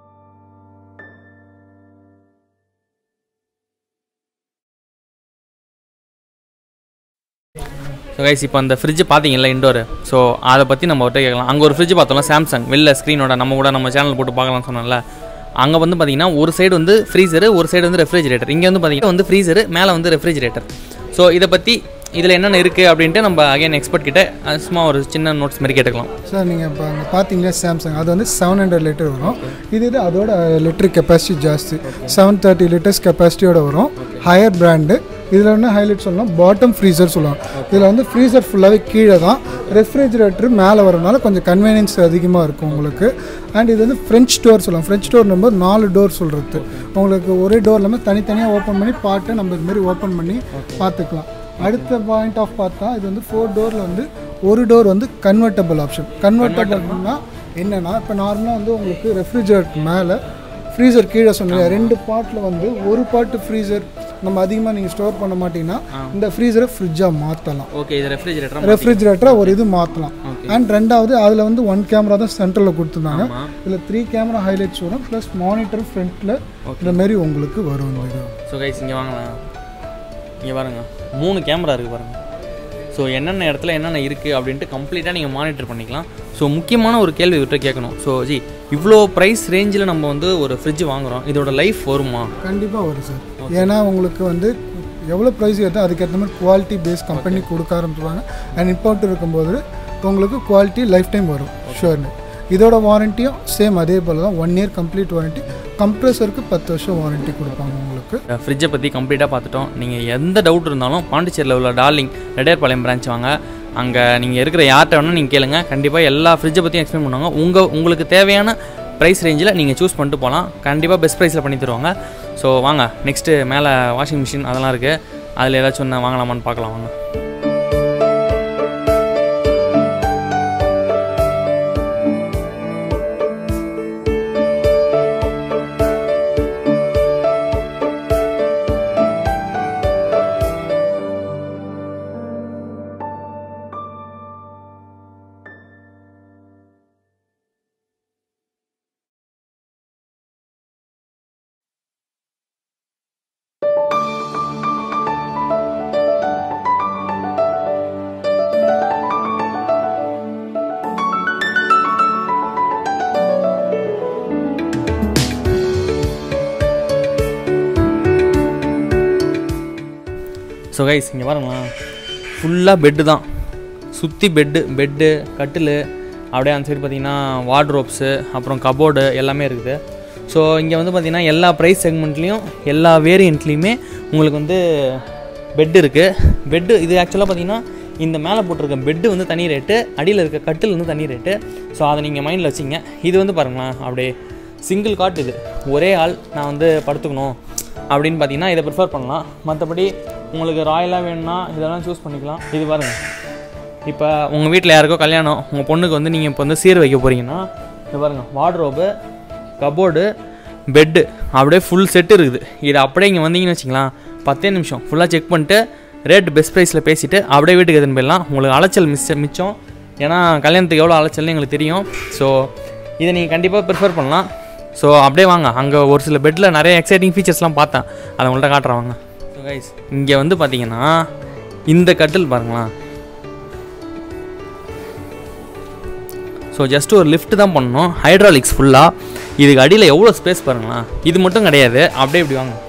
ஸோ கைஸ், இப்போ அந்த ஃப்ரிட்ஜ் பார்த்தீங்கல்ல இண்டோர், ஸோ அதை பற்றி நம்ம அவர்கிட்ட கேட்கலாம். அங்கே ஒரு ஃப்ரிட்ஜ் பார்த்தோம்ல சாம்சங், வெளில ஸ்க்ரீனோட நம்ம கூட நம்ம சேனல் போட்டு பார்க்கலாம்னு சொன்னோம்ல. அங்கே வந்து பார்த்தீங்கன்னா ஒரு சைடு வந்து ஃப்ரீசரு, ஒரு சைடு வந்து ரெஃப்ரிஜிரேட்டர். இங்கே வந்து பார்த்தீங்கன்னா வந்து ஃப்ரீசரு, மேலே வந்து ரெஃப்ரிஜிரேட்டர். ஸோ இதை பற்றி இதில் என்னென்ன இருக்குது அப்படின்ட்டு நம்ம அகைன் எக்ஸ்பர்ட் கிட்ட சும்மா ஒரு சின்ன நோட்ஸ் மாதிரி கேட்டுக்கலாம். சார் நீங்கள் இப்போ அங்கே பார்த்தீங்களா சாம்சங், அது வந்து செவன் ஹண்ட்ரட் லிட்டர் வரும். இது அதோட லிட்டர் கெப்பாசிட்டி ஜாஸ்தி, செவன் தேர்ட்டி லிட்டர்ஸ் கெப்பாசிட்டியோட வரும். Haier brand. இதில் என்ன ஹைலைட் சொல்லலாம், பாட்டம் ஃப்ரீசர் சொல்லுவாங்க. இதில் வந்து ஃப்ரீசர் ஃபுல்லாகவே கீழே தான், ரெஃப்ரிஜிரேட்டர் மேலே வரனால கொஞ்சம் கன்வீனியன்ஸ் அதிகமாக இருக்கும் உங்களுக்கு. அண்ட் இது வந்து ஃப்ரெஞ்ச் டோர் சொல்லுவாங்க. ஃப்ரெஞ்ச் டோர் நம்ம நாலு டோர் சொல்கிறது. உங்களுக்கு ஒரே டோர் இல்லாமல் தனித்தனியாக ஓப்பன் பண்ணி பாட்டை நம்ம இதுமாரி ஓப்பன் பண்ணி பார்த்துக்கலாம். அடுத்த பாயிண்ட் ஆஃப் பார்த்தா இது வந்து ஃபோர் டோரில் வந்து ஒரு டோர் வந்து கன்வெர்ட்டபிள் ஆப்ஷன். கன்வெர்ட்டபிள்னா என்னென்னா, இப்போ நார்மலாக வந்து உங்களுக்கு ரெஃப்ரிஜரேட்டர் மேலே ஃப்ரீசர் கீழே சொன்னீங்க, ரெண்டு பார்ட்டில் வந்து ஒரு பார்ட்டு ஃப்ரீசர் நம்ம அதிகமாக நீங்கள் ஸ்டோர் பண்ண மாட்டிங்கன்னா இந்த ஃப்ரீசரை ஃப்ரிட்ஜாக மாற்றலாம். ஓகே, இது ரெஃப்ரிஜரேட்டர் ரெஃப்ரிஜரேட்டராக ஒரு இது மாற்றலாம். அண்ட் ரெண்டாவது அதில் வந்து ஒன் கேமரா தான் சென்டரில் கொடுத்துருந்தாங்க. இதில் த்ரீ கேமரா ஹைலைட்ஸ் வரும், ப்ளஸ் மானிட்டர் ஃப்ரண்ட்டில் இந்த மாரி உங்களுக்கு வரும். இது ஸோ கைஸ், இங்கே வாங்கலாம். இங்கே பாருங்க, மூணு கேமரா இருக்குது பாருங்கள். ஸோ என்னென்ன இடத்துல என்னென்ன இருக்குது அப்படின்ட்டு கம்ப்ளீட்டாக நீங்கள் மானிட்டர் பண்ணிக்கலாம். ஸோ முக்கியமான ஒரு கேள்வி விட்டு கேட்கணும். ஸோ ஜி, இவ்வளோ ப்ரைஸ் ரேஞ்சில் நம்ம வந்து ஒரு ஃப்ரிட்ஜ் வாங்குகிறோம், இதோட லைஃப் வருமா? கண்டிப்பாக வரும் சார். ஏன்னா உங்களுக்கு வந்து எவ்வளோ ப்ரைஸ் ஏற்றோ அதுக்கேற்ற மாதிரி குவாலிட்டி பேஸ் கம்பெனி கொடுக்க ஆரம்பிச்சுருவாங்க. அண்ட் இம்போர்ட் இருக்கும்போது உங்களுக்கு குவாலிட்டி லைஃப் டைம் வரும் ஷுவர்னு. இதோட வாரண்ட்டியும் சேம் அதே போல் தான், ஒன் இயர் கம்ப்ளீட் வாரண்ட்டி. கம்ப்ரஸருக்கு பத்து வருஷம் வாரண்ட்டி கொடுப்பாங்க உங்களுக்கு. ஃப்ரிட்ஜை பற்றி கம்ப்ளீட்டாக பார்த்துட்டோம். நீங்கள் எந்த டவுட் இருந்தாலும் பாண்டிச்சேரியில் உள்ள டார்லிங் ரெட்டையர்பாளையம் பிரான்ச் வாங்க. அங்கே நீங்கள் இருக்கிற யார்கிட்ட வேணால் நீங்கள் கேளுங்க. கண்டிப்பாக எல்லா ஃப்ரிட்ஜை பற்றியும் எக்ஸ்பிளைன் பண்ணுவாங்க. உங்கள் உங்களுக்கு தேவையான ப்ரைஸ் ரேஞ்சில் நீங்கள் சூஸ் பண்ணிட்டு போகலாம். கண்டிப்பாக பெஸ்ட் ப்ரைஸில் பண்ணி தருவாங்க. ஸோ வாங்க, நெக்ஸ்ட்டு மேலே வாஷிங் மிஷின் அதெல்லாம் இருக்குது. அதில் ஏதாச்சும் ஒன்று வாங்கலாமான்னு பார்க்கலாம் வாங்க. ஸோ கைஸ், இங்கே பாருங்களா, ஃபுல்லாக பெட்டு தான். சுற்றி பெட்டு பெட்டு கட்டில், அப்படியே அந்த சைடு பார்த்திங்கன்னா வார்ட்ரோப்ஸு, அப்புறம் கபோர்டு எல்லாமே இருக்குது. ஸோ இங்கே வந்து பார்த்திங்கன்னா எல்லா ப்ரைஸ் செக்மெண்ட்லேயும் எல்லா வேரியண்ட்லேயுமே உங்களுக்கு வந்து பெட்டு இருக்குது. பெட்டு இது ஆக்சுவலாக பார்த்திங்கன்னா இந்த மேலே போட்டிருக்க பெட்டு வந்து தனி ரேட்டு, அடியில் இருக்க கட்டில் வந்து தனி ரேட்டு. ஸோ அதை நீங்கள் மைண்டில் வச்சிங்க. இது வந்து பாருங்களேன் அப்படியே சிங்கிள் காட், இது ஒரே ஆள் நான் வந்து படுத்துக்கணும் அப்படின்னு பார்த்தீங்கன்னா இதை ப்ரிஃபர் பண்ணலாம். மற்றபடி உங்களுக்கு ராயலாக வேணும்னா இதெல்லாம் சூஸ் பண்ணிக்கலாம். இது பாருங்கள், இப்போ உங்கள் வீட்டில் யாருக்கோ கல்யாணம், உங்கள் பொண்ணுக்கு வந்து நீங்கள் இப்போ வந்து சீர் வைக்க போகிறீங்கன்னா இது பாருங்கள், வார்ட்ரோபு, கபோர்டு, பெட்டு அப்படியே ஃபுல் செட்டு இருக்குது. இது அப்படியே இங்கே வந்தீங்கன்னு வச்சிங்களேன், பத்தே நிமிஷம் ஃபுல்லாக செக் பண்ணிட்டு ரேட் பெஸ்ட் ப்ரைஸில் பேசிவிட்டு அப்படியே வீட்டுக்கு எடுத்துன்னு போயிடலாம். உங்களுக்கு அலைச்சல் மிஸ் மிச்சம். ஏன்னா கல்யாணத்துக்கு எவ்வளோ அலைச்சல்னு எங்களுக்கு தெரியும். ஸோ இதை நீங்கள் கண்டிப்பாக ப்ரிஃபர் பண்ணலாம். ஸோ அப்படியே வாங்க, அங்கே ஒரு சில பெட்டில் நிறைய எக்ஸைட்டிங் ஃபீச்சர்ஸ்லாம் பார்த்தேன், அதை உங்கள்கிட்ட காட்டுறேன் வாங்க. ஸோ கைஸ், இங்கே வந்து பார்த்தீங்கன்னா இந்த கட்டில் பாருங்களேன். ஸோ ஜஸ்ட் ஒரு லிஃப்ட் தான் பண்ணணும், ஹைட்ராலிக்ஸ் ஃபுல்லாக. இதுக்கு அடியில் எவ்வளோ ஸ்பேஸ் பாருங்களேன். இது மட்டும் கிடையாது, அப்படியே இப்படி வாங்க,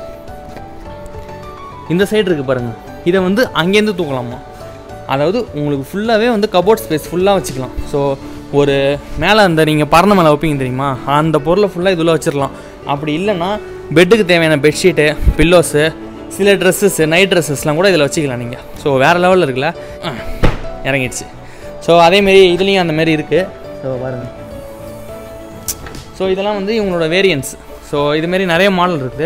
இந்த சைடு இருக்குது பாருங்கள், இதை வந்து அங்கேருந்து தூக்கலாமா. அதாவது உங்களுக்கு ஃபுல்லாகவே வந்து கபோர்ட் ஸ்பேஸ் ஃபுல்லாக வச்சுக்கலாம். ஸோ ஒரு மேலே அந்த நீங்கள் பறந்த மேலே வைப்பீங்க தெரியுமா, அந்த பொருளை ஃபுல்லாக இதில் வச்சிடலாம். அப்படி இல்லைன்னா பெட்டுக்கு தேவையான பெட்ஷீட்டு, பில்லோஸு, சில ட்ரெஸ்ஸஸ்ஸு, நைட் ட்ரெஸ்ஸஸ்லாம் கூட இதில் வச்சுக்கலாம் நீங்கள். ஸோ வேறு லெவலில் இருக்குல்ல, இறங்கிடுச்சு. ஸோ அதேமாரி இதுலேயும் அந்தமாரி இருக்குது. ஸோ பாருங்கள், ஸோ இதெல்லாம் வந்து இவங்களோட வேரியன்ஸ். ஸோ இதுமாரி நிறைய மாடல் இருக்குது.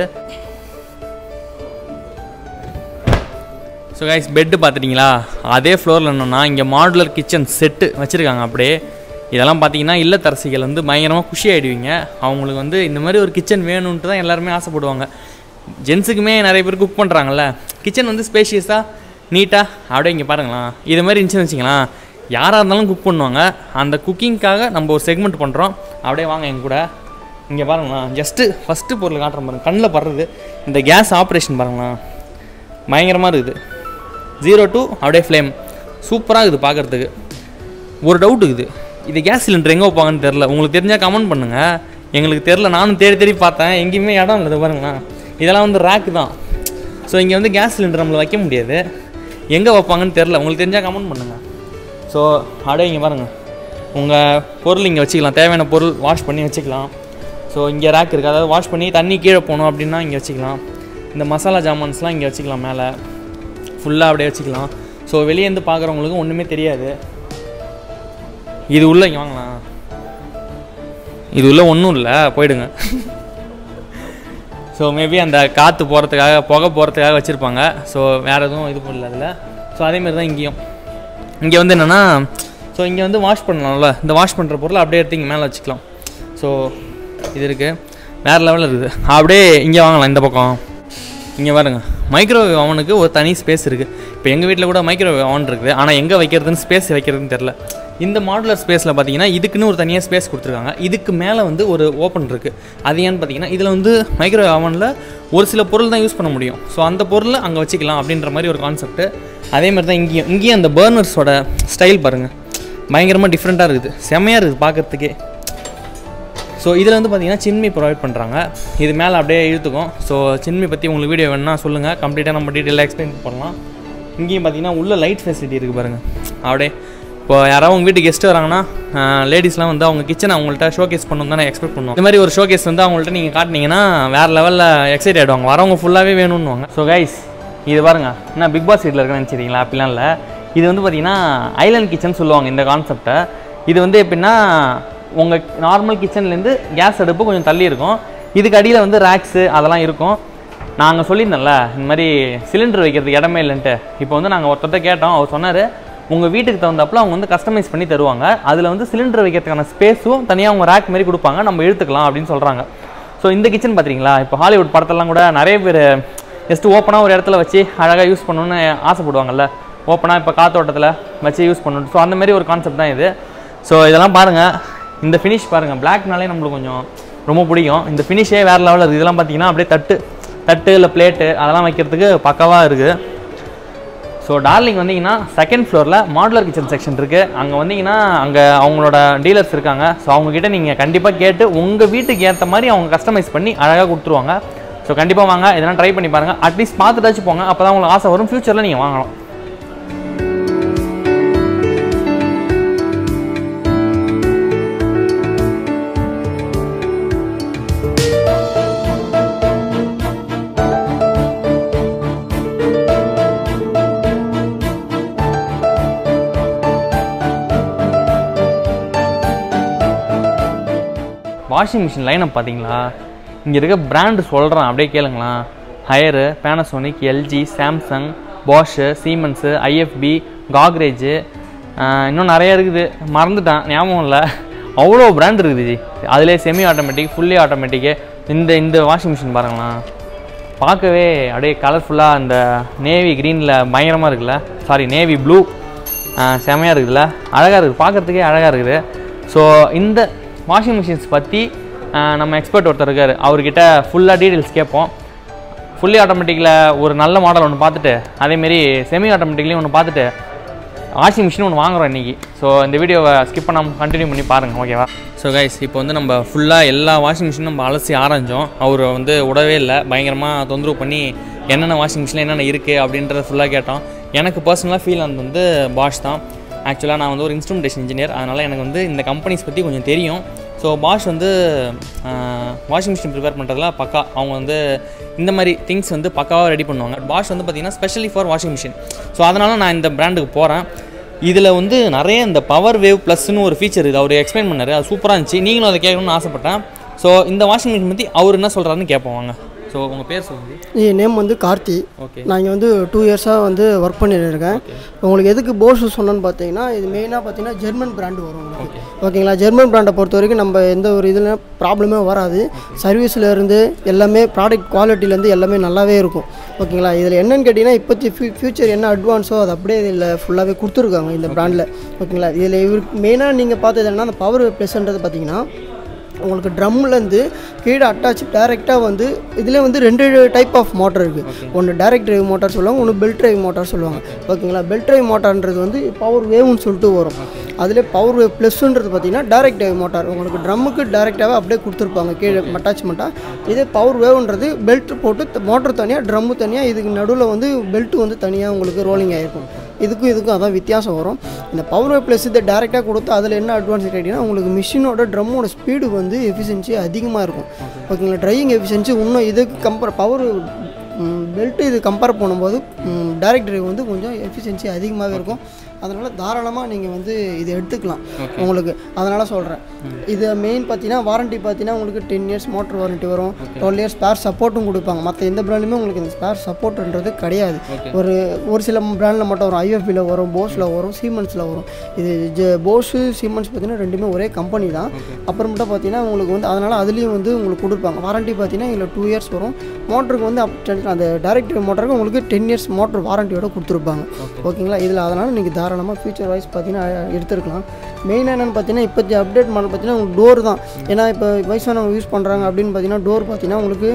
ஸோ கைஸ், பெட்டு பார்த்துட்டிங்களா, அதே ஃப்ளோரில் என்னென்னா இங்கே மாடுலர் கிச்சன் செட்டு வச்சுருக்காங்க அப்படியே. இதெல்லாம் பார்த்தீங்கன்னா இல்லத்தரசிகள் வந்து பயங்கரமாக குஷி ஆகிடுவீங்க. அவங்களுக்கு வந்து இந்த மாதிரி ஒரு கிச்சன் வேணும்ன்ட்டு தான் எல்லாருமே ஆசைப்படுவாங்க. ஜென்ஸுக்குமே நிறைய பேர் குக் பண்ணுறாங்கல்ல, கிச்சன் வந்து ஸ்பேஷியஸாக நீட்டாக அப்படியே இங்கே பாருங்களேன். இது மாதிரி இருந்துச்சுன்னு வச்சிங்களேன், யாராக இருந்தாலும் குக் பண்ணுவாங்க. அந்த குக்கிங்காக நம்ம ஒரு செக்மெண்ட் பண்ணுறோம். அப்படியே வாங்க எங்க கூட. இங்கே பாருங்களா, ஜஸ்ட்டு ஃபஸ்ட்டு பொருள் காட்டுறேன் பாருங்கள், கண்ணில் படுறது இந்த கேஸ் ஆப்ரேஷன் பாருங்களா, பயங்கரமாக இருக்குது. ஜீரோ டூ அப்படியே ஃப்ளேம் சூப்பராக இருக்குது பார்க்குறதுக்கு. ஒரு டவுட் இருக்குது, இது கேஸ் சிலிண்டர் எங்கே வைப்பாங்கன்னு தெரில. உங்களுக்கு தெரிஞ்சால் கமெண்ட் பண்ணுங்கள். எங்களுக்கு தெரில, நானும் தேடி தேடி பார்த்தேன், எங்கேயுமே இடம் இல்லை. பாருங்களா, இதெல்லாம் வந்து ரேக்கு தான். ஸோ இங்கே வந்து கேஸ் சிலிண்டர் நம்மளை வைக்க முடியாது, எங்கே வைப்பாங்கன்னு தெரில. உங்களுக்கு தெரிஞ்சால் கமெண்ட் பண்ணுங்கள். ஸோ அப்படியே இங்கே பாருங்கள், உங்கள் பொருள் இங்கே வச்சுக்கலாம், தேவையான பொருள் வாஷ் பண்ணி வச்சுக்கலாம். ஸோ இங்கே ரேக் இருக்குது, அதாவது வாஷ் பண்ணி தண்ணி கீழே போகணும் அப்படின்னா இங்கே வச்சுக்கலாம். இந்த மசாலா ஜாமான்ஸ்லாம் இங்கே வச்சுக்கலாம், மேலே ஃபுல்லாக அப்படியே வச்சுக்கலாம். ஸோ வெளியேருந்து பார்க்குறவங்களுக்கு ஒன்றுமே தெரியாது. இது உள்ளே இங்கே வாங்கலாம், இது உள்ளே ஒன்றும் இல்லை, போயிடுங்க. ஸோ மேபி அந்த காற்று போகிறதுக்காக, புகை போகிறதுக்காக வச்சுருப்பாங்க. ஸோ வேறு எதுவும் இது பண்ணல அதில். ஸோ அதேமாரி தான் இங்கேயும். இங்கே வந்து என்னென்னா, ஸோ இங்கே வந்து வாஷ் பண்ணலாம்ல, இந்த வாஷ் பண்ணுற பொருளை அப்படியே எடுத்து இங்கே மேலே வச்சுக்கலாம். ஸோ இது இருக்குது, வேறு லெவலில் இருக்குது. அப்படியே இங்கே வாங்கலாம் இந்த பக்கம். இங்கே பாருங்க, மைக்ரோவேவ் அவனுக்கு ஒரு தனி ஸ்பேஸ் இருக்குது. இப்போ எங்கள் வீட்டில் கூட மைக்ரோவேவ் அவன் இருக்குது, ஆனால் எங்கே வைக்கிறதுன்னு ஸ்பேஸ் வைக்கிறதுன்னு தெரில. இந்த மாடுலர் ஸ்பேஸில் பார்த்தீங்கன்னா இதுக்குன்னு ஒரு தனியாக ஸ்பேஸ் கொடுத்துருக்காங்க. இதுக்கு மேலே வந்து ஒரு ஓப்பன் இருக்குது. அது ஏன்னு பார்த்தீங்கன்னா இதில் வந்து மைக்ரோவேவ் அவனில் ஒரு சில பொருள் தான் யூஸ் பண்ண முடியும். ஸோ அந்த பொருளை அங்கே வச்சுக்கலாம் அப்படின்ற மாதிரி ஒரு கான்செப்ட்டு. அதேமாதிரி தான் இங்கேயும் இங்கேயும் அந்த பர்னர்ஸோட ஸ்டைல் பாருங்கள், பயங்கரமாக டிஃப்ரெண்ட்டாக இருக்குது, செம்மையாக இருக்குது பார்க்குறதுக்கே. ஸோ இதில் வந்து பார்த்திங்கன்னா சின்மி ப்ரொவைட் பண்ணுறாங்க. இது மேலே அப்படியே இழுத்துக்கும். ஸோ சின்மி பற்றி உங்களுக்கு வீடியோ வேணுன்னா சொல்லுங்கள், கம்ப்ளீட்டாக நம்ம டீட்டெயிலாக எக்ஸ்பிளைன் பண்ணலாம். இங்கேயும் பார்த்திங்கன்னா உள்ள லைட் ஃபெசிலிட்டி இருக்குது பாருங்கள். அப்படியே இப்போ யாராவது உங்கள் வீட்டுக்கு கெஸ்ட்டு வராங்கன்னா லேடிஸ்லாம் வந்து அவங்க கிச்சனை அவங்கள்ட்ட ஷோகேஸ் பண்ணணும் தான் நான் எக்ஸ்பெக்ட் பண்ணுவோம். இந்த மாதிரி ஒரு ஷோகேஸ் வந்து அவங்கள்ட்ட நீங்கள் காட்டினீங்கன்னா வேறு லெவலில் எக்ஸைட் ஆகிடுவாங்க, வரவங்க ஃபுல்லாகவே வேணும்னுவாங்க. ஸோ கைஸ், இது பாருங்கள், என்ன பிக் பாஸ் வீட்டில் இருக்குன்னு நினச்சிருக்கீங்களா? அப்படிலாம் இல்லை. இது வந்து பார்த்திங்கன்னா ஐலாண்ட் கிச்சன் சொல்லுவாங்க இந்த கான்செப்டை. இது வந்து எப்படின்னா, உங்கள் நார்மல் கிச்சன்லேருந்து கேஸ் அடுப்பு கொஞ்சம் தள்ளி இருக்கும், இதுக்கு அடியில் வந்து ரேக்ஸு அதெல்லாம் இருக்கும். நாங்கள் சொல்லியிருந்தோம்ல இந்த மாதிரி சிலிண்டர் வைக்கிறதுக்கு இடமே இல்லைன்ட்டு. இப்போ வந்து நாங்கள் ஒருத்தர்கிட்ட கேட்டோம், அவர் சொன்னார் உங்கள் வீட்டுக்கு தகுந்தாப்பில் அவங்க வந்து கஸ்டமைஸ் பண்ணி தருவாங்க. அதில் வந்து சிலிண்டர் வைக்கிறதுக்கான ஸ்பேஸும் தனியாக அவங்க ரேக் மாதிரி கொடுப்பாங்க, நம்ம எடுத்துக்கலாம் அப்படின்னு சொல்கிறாங்க. ஸோ இந்த கிச்சன் பார்த்திங்களா, இப்போ ஹாலிவுட் படத்தெல்லாம் கூட நிறைய பேர் ஜஸ்ட்டு ஓப்பனாக ஒரு இடத்துல வச்சு அழகாக யூஸ் பண்ணணுன்னு ஆசைப்படுவாங்கல்ல, ஓப்பனாக இப்போ காத்தோட்டத்தில் வச்சு யூஸ் பண்ணணும். ஸோ அந்த மாதிரி ஒரு கான்செப்ட் தான் இது. ஸோ இதெல்லாம் பாருங்கள், இந்த ஃபினிஷ் பாருங்கள், பிளாக்னாலே நம்மளுக்கு கொஞ்சம் ரொம்ப பிடிக்கும். இந்த ஃபினிஷே வேறு லெவலில் இருக்குது. இதெல்லாம் பார்த்திங்கன்னா அப்படியே தட்டு தட்டு இல்லை பிளேட்டு அதெல்லாம் வைக்கிறதுக்கு பக்காவாக இருக்குது. ஸோ டார்லிங் வந்தீங்கன்னா செகண்ட் ஃப்ளோரில் மாடுலர் கிச்சன் செக்ஷன் இருக்குது. அங்கே வந்தீங்கன்னா அங்கே அவங்களோட டீலர்ஸ் இருக்காங்க. ஸோ அவங்கக்கிட்ட நீங்கள் கண்டிப்பாக கேட்டு உங்கள் வீட்டுக்கு ஏற்ற மாதிரி அவங்க கஸ்டமைஸ் பண்ணி அழகாக கொடுத்துருவாங்க. ஸோ கண்டிப்பாக வாங்க, இதெல்லாம் ட்ரை பண்ணி பாருங்கள். அட்லீஸ்ட் பார்த்துட்டாச்சும் போங்க, அப்போ தான் உங்களுக்கு ஆசை வரும், ஃப்யூச்சரில் நீங்கள் வாங்கலாம். வாஷிங் மிஷின் லைனப் பார்த்தீங்களா? இங்கே இருக்க பிராண்டு சொல்கிறேன், அப்படியே கேளுங்களா. Haier, Panasonic, LG, Samsung, Bosch, Siemens, IFB, Godrej, இன்னும் நிறைய இருக்குது, மறந்துட்டேன், ஞாபகம் இல்லை. அவ்வளோ பிராண்ட் இருக்குது ஜி. அதிலே செமி ஆட்டோமேட்டிக், ஃபுல்லி ஆட்டோமேட்டிக்கு. இந்த இந்த வாஷிங் மிஷின் பாருங்களேன், பார்க்கவே அப்படியே கலர்ஃபுல்லாக இந்த நேவி க்ரீனில் பயங்கரமாக இருக்குல்ல, சாரி நேவி ப்ளூ, செமையாக இருக்குதுல்ல, அழகாக இருக்குது, பார்க்குறதுக்கே அழகாக இருக்குது. ஸோ இந்த வாஷிங் மிஷின்ஸ் பற்றி நம்ம எக்ஸ்பர்ட் ஒருத்தர் இருக்கார், அவர்கிட்ட ஃபுல்லாக டீட்டெயில்ஸ் கேட்போம். ஃபுல்லி ஆட்டோமேட்டிக்கில் ஒரு நல்ல மாடல் ஒன்று பார்த்துட்டு, அதேமாரி செமி ஆட்டோமேட்டிக்லேயும் ஒன்று பார்த்துட்டு வாஷிங் மிஷின் ஒன்று வாங்குகிறோம் இன்றைக்கி. ஸோ இந்த வீடியோவை ஸ்கிப் பண்ணாமல் கண்டினியூ பண்ணி பாருங்கள், ஓகேவா? ஸோ கைஸ், இப்போ வந்து நம்ம ஃபுல்லாக எல்லா வாஷிங் மிஷினும் நம்ம அலசி ஆராய்ஞ்சோம். அவர் வந்து விடவே இல்லை, பயங்கரமாக தொந்தரவு பண்ணி என்னென்ன வாஷிங் மிஷினில் என்னென்ன இருக்குது அப்படின்றத ஃபுல்லாக கேட்டோம். எனக்கு பர்சனலாக ஃபீல் ஆனது வந்து பாஷ் தான். ஆக்சுவலாக நான் வந்து ஒரு இன்ஸ்ட்ருமெண்டேஷன் இன்ஜினியர், அதனால் எனக்கு வந்து இந்த கம்பெனிஸ் பற்றி கொஞ்சம் தெரியும். ஸோ பாஷ் வந்து வாஷிங் மிஷின் ப்ரிப்பேர் பண்ணுறதுல பக்கா, அவங்க வந்து இந்த மாதிரி திங்ஸ் வந்து பக்காவாக ரெடி பண்ணுவாங்க. பாஷ் வந்து பார்த்திங்கன்னா specially for washing machine. So அதனால் நான் இந்த பிராண்டுக்கு போகிறேன். இதில் வந்து நிறைய இந்த பவர் வேவ் ப்ளஸ்ன்னு ஒரு ஃபீச்சர் இது அவர் எக்ஸ்பிளைன் பண்ணார், அது சூப்பராக இருந்துச்சு. நீங்களும் அதை கேட்கணும்னு ஆசைப்பட்டேன். ஸோ இந்த வாஷிங் மிஷின் பற்றி அவர் என்ன சொல்கிறாருன்னு கேட்போம் வாங்க. ஸோ உங்கள் பேர் சொல்லுங்கள். என் நேம் வந்து கார்த்தி. ஓகே. நான் இங்கே வந்து டூ இயர்ஸாக வந்து ஒர்க் பண்ணிட்டு இருக்கேன். உங்களுக்கு எதுக்கு போஷ் சொன்னேன்னு பார்த்தீங்கன்னா, இது மெயினாக பார்த்தீங்கன்னா ஜெர்மன் பிராண்டு வரும் உங்களுக்கு, ஓகேங்களா? ஜெர்மன் பிராண்டை பொறுத்த வரைக்கும் நம்ம எந்த ஒரு இதில் ப்ராப்ளமே வராது. சர்வீஸ்லேருந்து எல்லாமே ப்ராடக்ட் குவாலிட்டிலேருந்து எல்லாமே நல்லாவே இருக்கும், ஓகேங்களா? இதில் என்னென்னு கேட்டிங்கன்னா, இப்போத்தி ஃபியூ ஃபியூச்சர் என்ன அட்வான்ஸோ அது அப்படியே இதில் ஃபுல்லாகவே கொடுத்துருக்காங்க இந்த பிராண்டில், ஓகேங்களா? இதில் இவருக்கு மெயினாக நீங்கள் பார்த்தது என்னன்னா, அந்த பவர் ப்ளஸ்ன்றது பார்த்தீங்கன்னா உங்களுக்கு ட்ரம்லேருந்து கீழே அட்டாச் டேரெக்டாக வந்து இதில் வந்து ரெண்டு டைப் ஆஃப் மோட்டர் இருக்குது. ஒன்று டேரெக்ட் ட்ரைவ் மோட்டார் சொல்லுவாங்க, ஒன்று பெல்ட் ட்ரைவ் மோட்டார் சொல்லுவாங்க, ஓகேங்களா? பெல்ட் ட்ரைவ் மோட்டார்ன்றது வந்து பவர் வேவ்னு சொல்லிட்டு வரும். அதில் பவர் வேவ் ப்ளஸ்ன்றது பார்த்தீங்கன்னா டேரெக்ட் ட்ரைவ் மோட்டார், உங்களுக்கு ட்ரம்முக்கு டேரெக்டாகவே அப்படியே கொடுத்துருப்பாங்க கீழே அட்டாச்மெண்ட்டாக. இதே பவர் வேவ்ன்றது பெல்ட் போட்டு மோட்டர் தனியாக, ட்ரம்மு தனியாக, இதுக்கு நடுவில் வந்து பெல்ட்டு வந்து தனியாக உங்களுக்கு ரோலிங் ஆகிருக்கும். இதுக்கும் இதுக்கும் அதான் வித்தியாசம் வரும். இந்த பவர் வேவ் ப்ளஸ் இதை டேரெக்டாக கொடுத்து அதில் என்ன அட்வான்ஸ் கேட்டிங்கன்னா, உங்களுக்கு மிஷினோட ட்ரம்மோட ஸ்பீடு வந்து எஃபிஷியன்சி அதிகமாக இருக்கும், ஓகேங்களா? ட்ரையிங் எஃபிஷியன்சி இன்னும் இதுக்கு கம்பேர் பவர் பெல்ட்டு இது கம்பேர் பண்ணும்போது டேரெக்ட் ட்ரைவ் வந்து கொஞ்சம் எஃபிஷியன்சி அதிகமாகவே இருக்கும். அதனால் தாராளமாக நீங்கள் வந்து இதை எடுத்துக்கலாம் உங்களுக்கு. அதனால் சொல்கிறேன், இது மெயின் பார்த்தீங்கன்னா வாரண்ட்டி பார்த்தீங்கன்னா உங்களுக்கு டென் இயர்ஸ் மோட்டர் வாரண்ட்டி வரும், டுவெல் இயர்ஸ் ஸ்பேர் சப்போர்ட்டும் கொடுப்பாங்க. மற்ற எந்த பிராண்ட்லையுமே உங்களுக்கு இந்த ஸ்பேர் சப்போர்ட்ன்றது கிடையாது. ஒரு ஒரு சில பிராண்டில் மட்டும் வரும், ஐஎஃப்பியில் வரும், போஸில் வரும், சீமென்ஸில் வரும். இது ஜ போஸு சீமென்ஸ் பார்த்தீங்கன்னா ரெண்டுமே ஒரே கம்பெனி தான். அப்புறமேட்டா பார்த்தீங்கன்னா உங்களுக்கு வந்து அதனால் அதுலேயும் வந்து உங்களுக்கு கொடுப்பாங்க வாரண்ட்டி பார்த்தீங்கன்னா இதில் டூ இயர்ஸ் வரும். மோட்டருக்கு வந்து அப் அந்த டைரக்ட் மோட்டருக்கு உங்களுக்கு டென் இயர்ஸ் மோட்டர் வாரண்ட்டியோட கொடுத்துருப்பாங்க, ஓகேங்களா? இதில் அதனால் நீங்கள் தாராளமாக ஃபியூச்சர் வைஸ் பார்த்தீங்கன்னா எடுத்துருக்கலாம். மெயின் என்னென்னு பார்த்தீங்கன்னா, இப்போ அப்டேட் மாடல் பார்த்தீங்கன்னா உங்களுக்கு டோர் தான். ஏன்னா இப்போ வயசானவங்க யூஸ் பண்ணுறாங்க அப்படின்னு பார்த்தீங்கன்னா டோர் பார்த்தீங்கன்னா உங்களுக்கு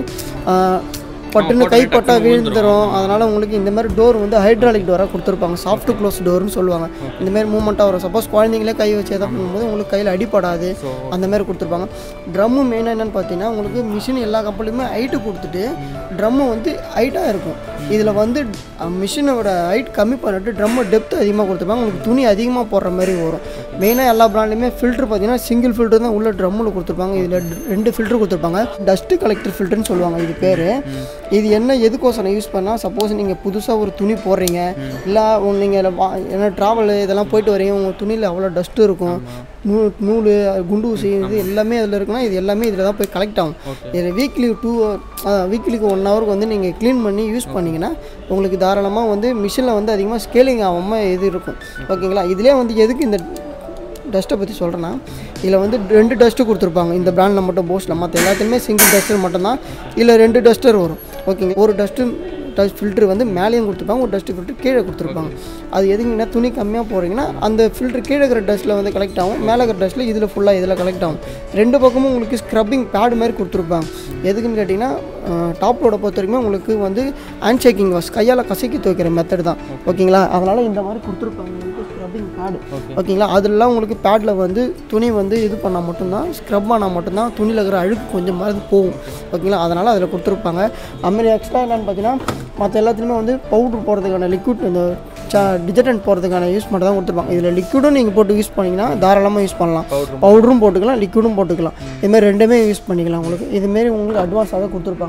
பட்டுன்னு கைப்பட்டா வீழ்ந்துடும். அதனால் உங்களுக்கு இந்த மாதிரி டோர் வந்து ஹைட்ராலிக் டோராக கொடுத்துருப்பாங்க, சாஃப்ட் க்ளோஸ் டோர்னு சொல்லுவாங்க. இந்தமாரி மூவ்மெண்ட்டாக வரும். சப்போஸ் குழந்தைங்களே கை வச்சு எதாவது பண்ணும்போது உங்களுக்கு கையில் அடிப்படாது, அந்தமாரி கொடுத்துருப்பாங்க. ட்ரம்மு மெயினாக என்னென்னு பார்த்தீங்கன்னா, உங்களுக்கு மிஷின் எல்லா கம்பெனியுமே ஹைட்டு கொடுத்துட்டு ட்ரம்மு வந்து ஹைட்டாக இருக்கும். இதில் வந்து மிஷினோட ஹைட் கம்மி பண்ணிட்டு ட்ரம்மு டெப்த் அதிகமாக கொடுத்துருப்பாங்க, உங்களுக்கு துணி அதிகமாக போடுற மாதிரி வரும். மெயினாக எல்லா பிராண்ட்லையுமே ஃபில்ட்ரு பார்த்தீங்கன்னா சிங்கிள் ஃபில்ட்ரு தான் உள்ள ட்ரம்மில் கொடுத்துருப்பாங்க. இதில் ரெண்டு ஃபில்ட்ரு கொடுத்துருப்பாங்க, டஸ்ட்டு கலெக்டர் ஃபில்டர்னு சொல்லுவாங்க இது பேர். இது என்ன எதுக்கோசரம் யூஸ் பண்ணால், சப்போஸ் நீங்கள் புதுசாக ஒரு துணி போடுறீங்க, இல்லை நீங்கள் என்ன ட்ராவல் இதெல்லாம் போயிட்டு வரீங்க, உங்கள் துணியில் அவ்வளோ டஸ்ட்டு இருக்கும், நூ நூல் குண்டு ஊசி இது எல்லாமே அதில் இருக்குன்னா இது எல்லாமே இதில் தான் போய் கலெக்ட் ஆகும். இதில் வீக்லி டூ வீக்லிக்கு ஒன் ஹவருக்கு வந்து நீங்கள் க்ளீன் பண்ணி யூஸ் பண்ணிங்கன்னா உங்களுக்கு தாராளமாக வந்து மிஷினில் வந்து அதிகமாக ஸ்கேலிங் ஆகாமல் இது இருக்கும், ஓகேங்களா? இதிலே வந்து எதுக்கு இந்த டஸ்ட்டை பற்றி சொல்கிறேன்னா, இதில் வந்து ரெண்டு டஸ்ட்டு கொடுத்துருப்பாங்க இந்த பிராண்டில் மட்டும், போஸ்ட்டில். மற்ற எல்லாத்துலேயுமே சிங்கிள் டஸ்டர் மட்டும்தான், இல்லை ரெண்டு டஸ்டர் வரும், ஓகேங்க? ஒரு டஸ்ட்டு டஸ்ட் ஃபில்ட்ரு வந்து மேலேயும் கொடுத்துருப்பாங்க, ஒரு டஸ்ட்டு ஃபில்ட்ரு கீழே கொடுத்துருப்பாங்க. அது எதுக்குன்னா துணி கம்மியாக போகிறீங்கன்னா அந்த ஃபில்ட்ரு கீழே இருக்கிற டஸ்ட்டில் வந்து கலெக்ட் ஆகும், மேலே இருக்கிற டஸ்ட்டில் இதில் ஃபுல்லாக இதில் கலெக்ட் ஆகும். ரெண்டு பக்கமும் உங்களுக்கு ஸ்க்ரப்பிங் பேடு மாதிரி கொடுத்துருப்பாங்க. எதுக்குன்னு கேட்டிங்கன்னா, டாப் லோடை பொறுத்த வரைக்கும் உங்களுக்கு வந்து ஹேண்ட் ஷேக்கிங் வாஷ் கையால் கசக்கி துவைக்கிற மெத்தட் தான், ஓகேங்களா? அதனால் இந்த மாதிரி கொடுத்துருப்பாங்க உங்களுக்கு ஸ்க்ரப்பிங் பேடு, ஓகேங்களா? அதெல்லாம் உங்களுக்கு பேடில் வந்து துணி வந்து இது பண்ணால் மட்டும்தான், ஸ்க்ரப் ஆனால் மட்டும்தான் துணியில் இருக்கிற அழுக்கு கொஞ்சம் மாதிரி போகும், ஓகேங்களா? அதனால் அதில் கொடுத்துருப்பாங்க. அதுமாதிரி எக்ஸ்ட்ரா என்னென்னு பார்த்தீங்கன்னா, மற்ற எல்லாத்துலேயுமே வந்து பவுட்ரு போடுறதுக்கான லிக்விட், இந்த சா டிட்டர்ஜென்ட் போடுறதுக்கான யூஸ் மட்டும் தான் கொடுத்துருப்பாங்க. இதில் லிக்விடும் நீங்கள் போட்டு யூஸ் பண்ணிங்கன்னா தாராளமாக யூஸ் பண்ணலாம், பவுடரும் போட்டுக்கலாம், லிக்விடும் போட்டுக்கலாம். இதுமாதிரி ரெண்டுமே யூஸ் பண்ணிக்கலாம். உங்களுக்கு இதுமாரி உங்களுக்கு அட்வான்ஸாக தான் கொடுத்துருப்பாங்க.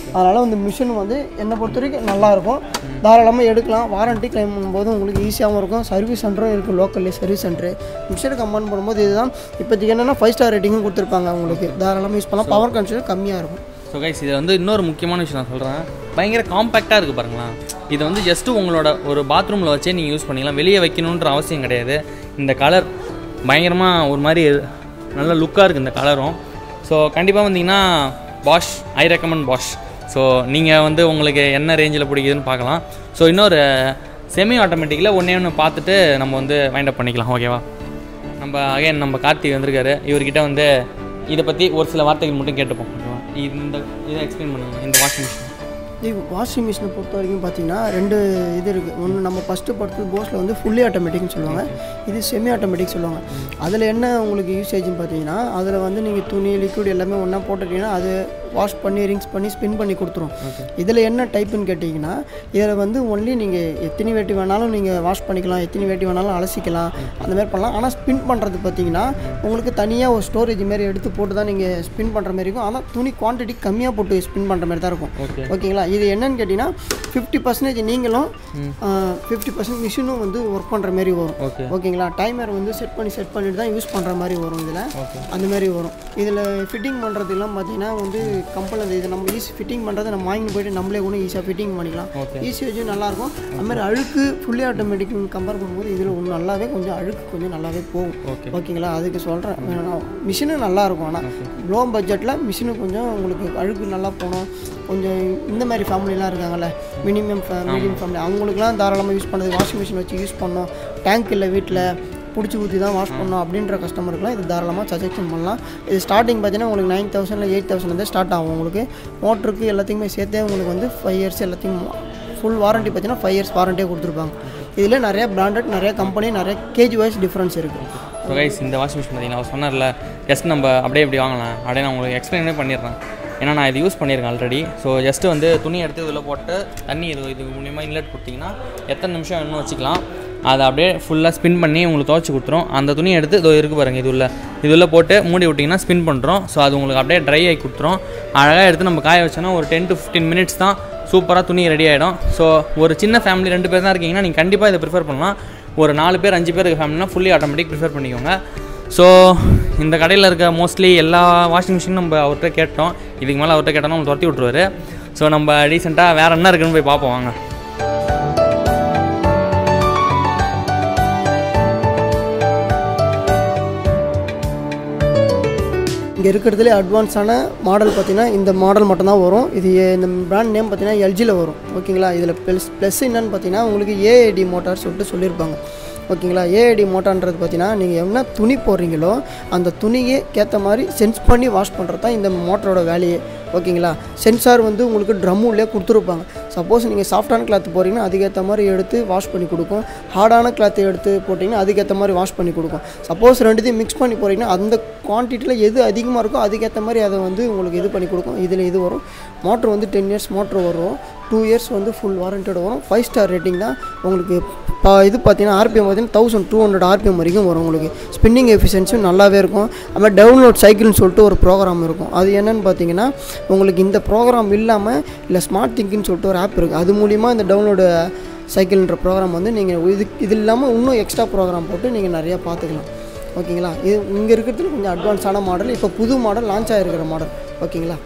அதனால் வந்து மிஷின் வந்து என்னை பொறுத்த வரைக்கும் நல்லாயிருக்கும், தாராளமாக எடுக்கலாம். வாரண்ட்டி கிளைம் பண்ணும்போது உங்களுக்கு ஈஸியாகவும் இருக்கும். சர்வீஸ் சென்டரும் இருக்குது, லோக்கல்லே சர்வீஸ் சென்டரு. மிஷினை கம்பேர் பண்ணும்போது இதுதான் இப்போதைக்கு என்னென்னா ஃபைவ் ஸ்டார் ரேட்டிங்கும் கொடுத்துருப்பாங்க உங்களுக்கு, தாராளமாக யூஸ் பண்ணலாம். பவர் கன்சூம் கம்மியாக இருக்கும். ஸோ கைஸ் இது வந்து இன்னொரு முக்கியமான விஷயம் நான் சொல்கிறேன், பயங்கர காம்பேக்டாக இருக்குது பாருங்களேன். இது வந்து ஜஸ்ட்டு உங்களோட ஒரு பாத்ரூமில் வச்சே நீங்கள் யூஸ் பண்ணிக்கலாம், வெளியே வைக்கணுன்ற அவசியம் கிடையாது. இந்த கலர் பயங்கரமாக ஒரு மாதிரி நல்ல லுக்காக இருக்குது இந்த கலரும். ஸோ கண்டிப்பாக வந்தீங்கன்னா Bosch, I recommend Bosch. So நீங்கள் வந்து உங்களுக்கு என்ன ரேஞ்சில் பிடிக்குதுன்னு பார்க்கலாம். ஸோ இன்னொரு செமி ஆட்டோமேட்டிக்கில் ஒன்றே ஒன்று பார்த்துட்டு நம்ம வந்து வைண்ட் அப் பண்ணிக்கலாம். ஓகேவா? நம்ம அகைன் நம்ம கார்த்திக் வந்திருக்காரு. இவர்கிட்ட வந்து இதை பற்றி ஒரு சில வார்த்தைகள் மட்டும் கேட்டுப்போம். ஓகேவா? இந்த இதை எக்ஸ்பிளைன் பண்ணுங்கள். இந்த வாஷிங் மிஷின் இது வாஷிங் மிஷினை பொறுத்த வரைக்கும் பார்த்தீங்கன்னா ரெண்டு இது இருக்குது. ஒன்று நம்ம ஃபஸ்ட்டு படுத்தது போஸில் வந்து ஃபுல்லி ஆட்டோமேட்டிக்னு சொல்லுவாங்க, இது செமி ஆட்டோமேட்டிக் சொல்லுவாங்க. அதில் என்ன உங்களுக்கு யூசேஜ்னு பார்த்தீங்கன்னா அதில் வந்து நீங்கள் துணி லிக்விட் எல்லாமே ஒன்றா போட்டுட்டீங்கன்னா அது வாஷ் பண்ணி ரிங்ஸ் பண்ணி ஸ்பின் பண்ணி கொடுத்துரும். இதில் என்ன டைப்புன்னு கேட்டிங்கன்னா இதில் வந்து ஒன்லி நீங்கள் எத்தனை வேட்டி வேணாலும் நீங்கள் வாஷ் பண்ணிக்கலாம், எத்தனை வேட்டி வேணாலும் அலசிக்கலாம், அந்த மாதிரி பண்ணலாம். ஆனால் ஸ்பின் பண்ணுறது பார்த்தீங்கன்னா உங்களுக்கு தனியாக ஒரு ஸ்டோரேஜ் மாரி எடுத்து போட்டு தான் நீங்கள் ஸ்பின் பண்ணுற மாதிரி இருக்கும். ஆனால் துணி குவான்டிட்டி கம்மியாக போட்டு ஸ்பின் பண்ணுற மாதிரி தான் இருக்கும். ஓகேங்களா? இது என்னன்னு கேட்டிங்கன்னா ஃபிஃப்டி பர்சன்டேஜ் நீங்களும் ஃபிஃப்டி பர்சன்ட் மிஷினும் வந்து ஒர்க் பண்ணுற மாதிரி வரும். ஓகேங்களா? டைமர் வந்து செட் பண்ணி செட் பண்ணிட்டு தான் யூஸ் பண்ணுற மாதிரி வரும். இதில் அந்த மாதிரி வரும். இதில் ஃபிட்டிங் பண்ணுறதுலாம் பார்த்தீங்கன்னா வந்து கம்பெனியில் இது நம்ம ஈஸி ஃபிட்டிங் பண்ணுறது நம்ம வாங்கி போய்ட்டு நம்மளே கூட ஈஸியாக ஃபிட்டிங் பண்ணிக்கலாம். ஈஸியாக நல்லாயிருக்கும். அதுமாதிரி அழுக்கு ஃபுல்லி ஆட்டோமேட்டிக் கம்பேர் பண்ணும்போது இதில் ஒன்று நல்லாவே கொஞ்சம் அழுக்கு கொஞ்சம் நல்லாவே போகும். ஓகேங்களா? அதுக்கு சொல்கிறேன், மிஷினும் நல்லாயிருக்கும். ஆனால் லோ பட்ஜெட்டில் மிஷினு கொஞ்சம் உங்களுக்கு அழுக்கு நல்லா போகணும். கொஞ்சம் இந்த மாதிரி ஃபேமிலிலாம் இருக்காங்கல்ல, மினிமம் மீடியம் ஃபேமிலி, அவங்களுக்குலாம் தாராளமாக யூஸ் பண்ணுறது வாஷிங் மிஷின் வச்சு யூஸ் பண்ணோம், டேங்க் இல்லை வீட்டில் பிடிச்சி ஊற்றி தான் வாஷ் பண்ணோம் அப்படின்ற கஸ்டமருக்குலாம் இது தாராளமாக சஜெக்ஷன் பண்ணலாம். இது ஸ்டார்டிங் பார்த்தீங்கன்னா உங்களுக்கு நைன் தௌசண்ட்ல எயிட் தௌசண்ட்லேருந்து ஸ்டார்ட் ஆகும். உங்களுக்கு மோட்டருக்கு எல்லாத்தையுமே சேர்த்தே உங்களுக்கு வந்து ஃபைவ் இயர்ஸ் எல்லாத்தையும் ஃபுல் வாரண்ட்டி பார்த்தீங்கன்னா ஃபைவ் இயர்ஸ் வாரண்ட்டியே கொடுத்துருப்பாங்க. இதில் நிறைய பிராண்டட், நிறைய கம்பெனி, நிறைய கேஜி வைஸ் டிஃப்ரென்ஸ் இருக்குது. ஸோ கைஸ் இந்த வாஷிங் மிஷின் பார்த்தீங்கன்னா அவர் சொன்னார்ல, ஜஸ்ட் நம்ம அப்படியே இப்படி வாங்கலாம் அப்படியே நான் உங்களுக்கு எக்ஸ்பிளைனே பண்ணிடுறேன். ஏன்னா நான் இது யூஸ் பண்ணியிருக்கேன் ஆல்ரெடி. ஸோ ஜஸ்ட்டு வந்து துணி எடுத்து இதில் போட்டு தண்ணி இது இது மூலியமாக இன்லெட் கொடுத்திங்கன்னா எத்தனை நிமிஷம் இன்னும் வச்சுக்கலாம். அதை அப்படியே ஃபுல்லாக ஸ்பின் பண்ணி உங்களுக்கு துவைச்சி கொடுத்துரும். அந்த துணியை எடுத்து இதோ இருக்குது பாருங்கள், இது உள்ள இது உள்ள போட்டு மூடி விட்டிங்கன்னா ஸ்பின் பண்ணுறோம். ஸோ அது உங்களுக்கு அப்படியே ட்ரை ஆகி கொடுத்துரும். அழகாக எடுத்து நம்ம காய வச்சோன்னா ஒரு டென் டு ஃபிஃப்டீன் மினிட்ஸ் தான் சூப்பராக துணி ரெடி ஆகிடும். ஸோ ஒரு சின்ன ஃபேமிலி ரெண்டு பேர் தான் இருக்கீங்கன்னா நீங்கள் கண்டிப்பாக இதை ப்ரிஃபர் பண்ணலாம். ஒரு நாலு பேர் அஞ்சு பேருக்கு ஃபேமிலினா ஃபுல்லி ஆட்டோமேட்டிக் ப்ரிஃபர் பண்ணிக்கோங்க. ஸோ இந்த கடையில் இருக்க மோஸ்ட்லி எல்லா வாஷிங் மிஷினும் நம்ம அவர்கிட்ட கேட்டோம். இதுக்கு மேலே அவர்கிட்ட கேட்டோம்னா நம்ம துரத்தி விட்ருவார். ஸோ நம்ம ரீசெண்டாக வேறு என்ன இருக்குன்னு போய் பார்ப்போம் வாங்க. இங்கே இருக்கிறதுலே அட்வான்ஸான மாடல் பார்த்தீங்கன்னா இந்த மாடல் மட்டும்தான் வரும். இது இந்த பிராண்ட் நேம் பார்த்தீங்கன்னா எல்ஜியில் வரும். ஓகேங்களா? இதில் ப்ளஸ் ப்ளஸ் என்னன்னு பார்த்தீங்கன்னா உங்களுக்கு ஏஐடி மோட்டார் சொல்லிட்டு சொல்லியிருப்பாங்க. ஓகேங்களா? ஏஐடி மோட்டார்ன்றது பார்த்தீங்கன்னா நீங்கள் என்ன துணி போடுறீங்களோ அந்த துணியே ஏற்ற மாதிரி சென்ஸ் பண்ணி வாஷ் பண்ணுறது தான் இந்த மோட்டரோட வேலையே. ஓகேங்களா? சென்சார் வந்து உங்களுக்கு ட்ரம்முள்ளே கொடுத்துருப்பாங்க. சப்போஸ் நீங்கள் சாஃப்டான கிளாத் போடுறீங்கன்னா அதுக்கேற்ற மாதிரி எடுத்து வாஷ் பண்ணி கொடுக்கும். ஹார்டான கிளாத்தை எடுத்து போட்டிங்கன்னா அதுக்கேற்ற மாதிரி வாஷ் பண்ணி கொடுக்கும். சப்போஸ் ரெண்டுத்தையும் மிக்ஸ் பண்ணி போட்டிங்கன்னா அந்த குவான்டிட்டியில் எது அதிகமாக இருக்கோ அதுக்கேற்ற மாதிரி அதை வந்து உங்களுக்கு இது பண்ணி கொடுக்கும். இதில் இது வரும். மோட்ரு வந்து டென் இயர்ஸ் மோட்ரு வரும். டூ இயர்ஸ் வந்து ஃபுல் வாரண்டட் வரும். ஃபைவ் ஸ்டார் ரேட்டிங் தான் உங்களுக்கு. இப்போ இது பார்த்தீங்கன்னா ஆர்பிஎம் பார்த்தீங்கன்னா தௌசண்ட் டூ ஹண்ட்ரட் ஆர்பிஎம் வரைக்கும் வரும். உங்களுக்கு ஸ்பின்னிங் எஃபிஷியன்சியும் நல்லாவே இருக்கும். அதுமாதிரி டவுன்லோட் சைக்கிள்னு சொல்லிட்டு ஒரு ப்ரோக்ராம் இருக்கும். அது என்னென்னு பார்த்தீங்கன்னா உங்களுக்கு இந்த ப்ரோக்ராம் இல்லாமல் இல்லை ஸ்மார்ட் திங்க்னு சொல்லிட்டு ஒரு ஆப் இருக்குது. அது மூலிமா இந்த டவுன்லோடு சைக்கிள்ன்ற ப்ரோக்ராம் வந்து நீங்கள் இது இது இல்லாமல் இன்னும் எக்ஸ்ட்ரா ப்ரோக்ராம் போட்டு நீங்கள் நிறையா பார்த்துக்கலாம். ஓகேங்களா? இது இங்கே இருக்கிறதுல கொஞ்சம் அட்வான்ஸான மாடல். இப்போ புது மாடல் லான்ச் ஆகிருக்கிற மாடல். ஓகேங்களா?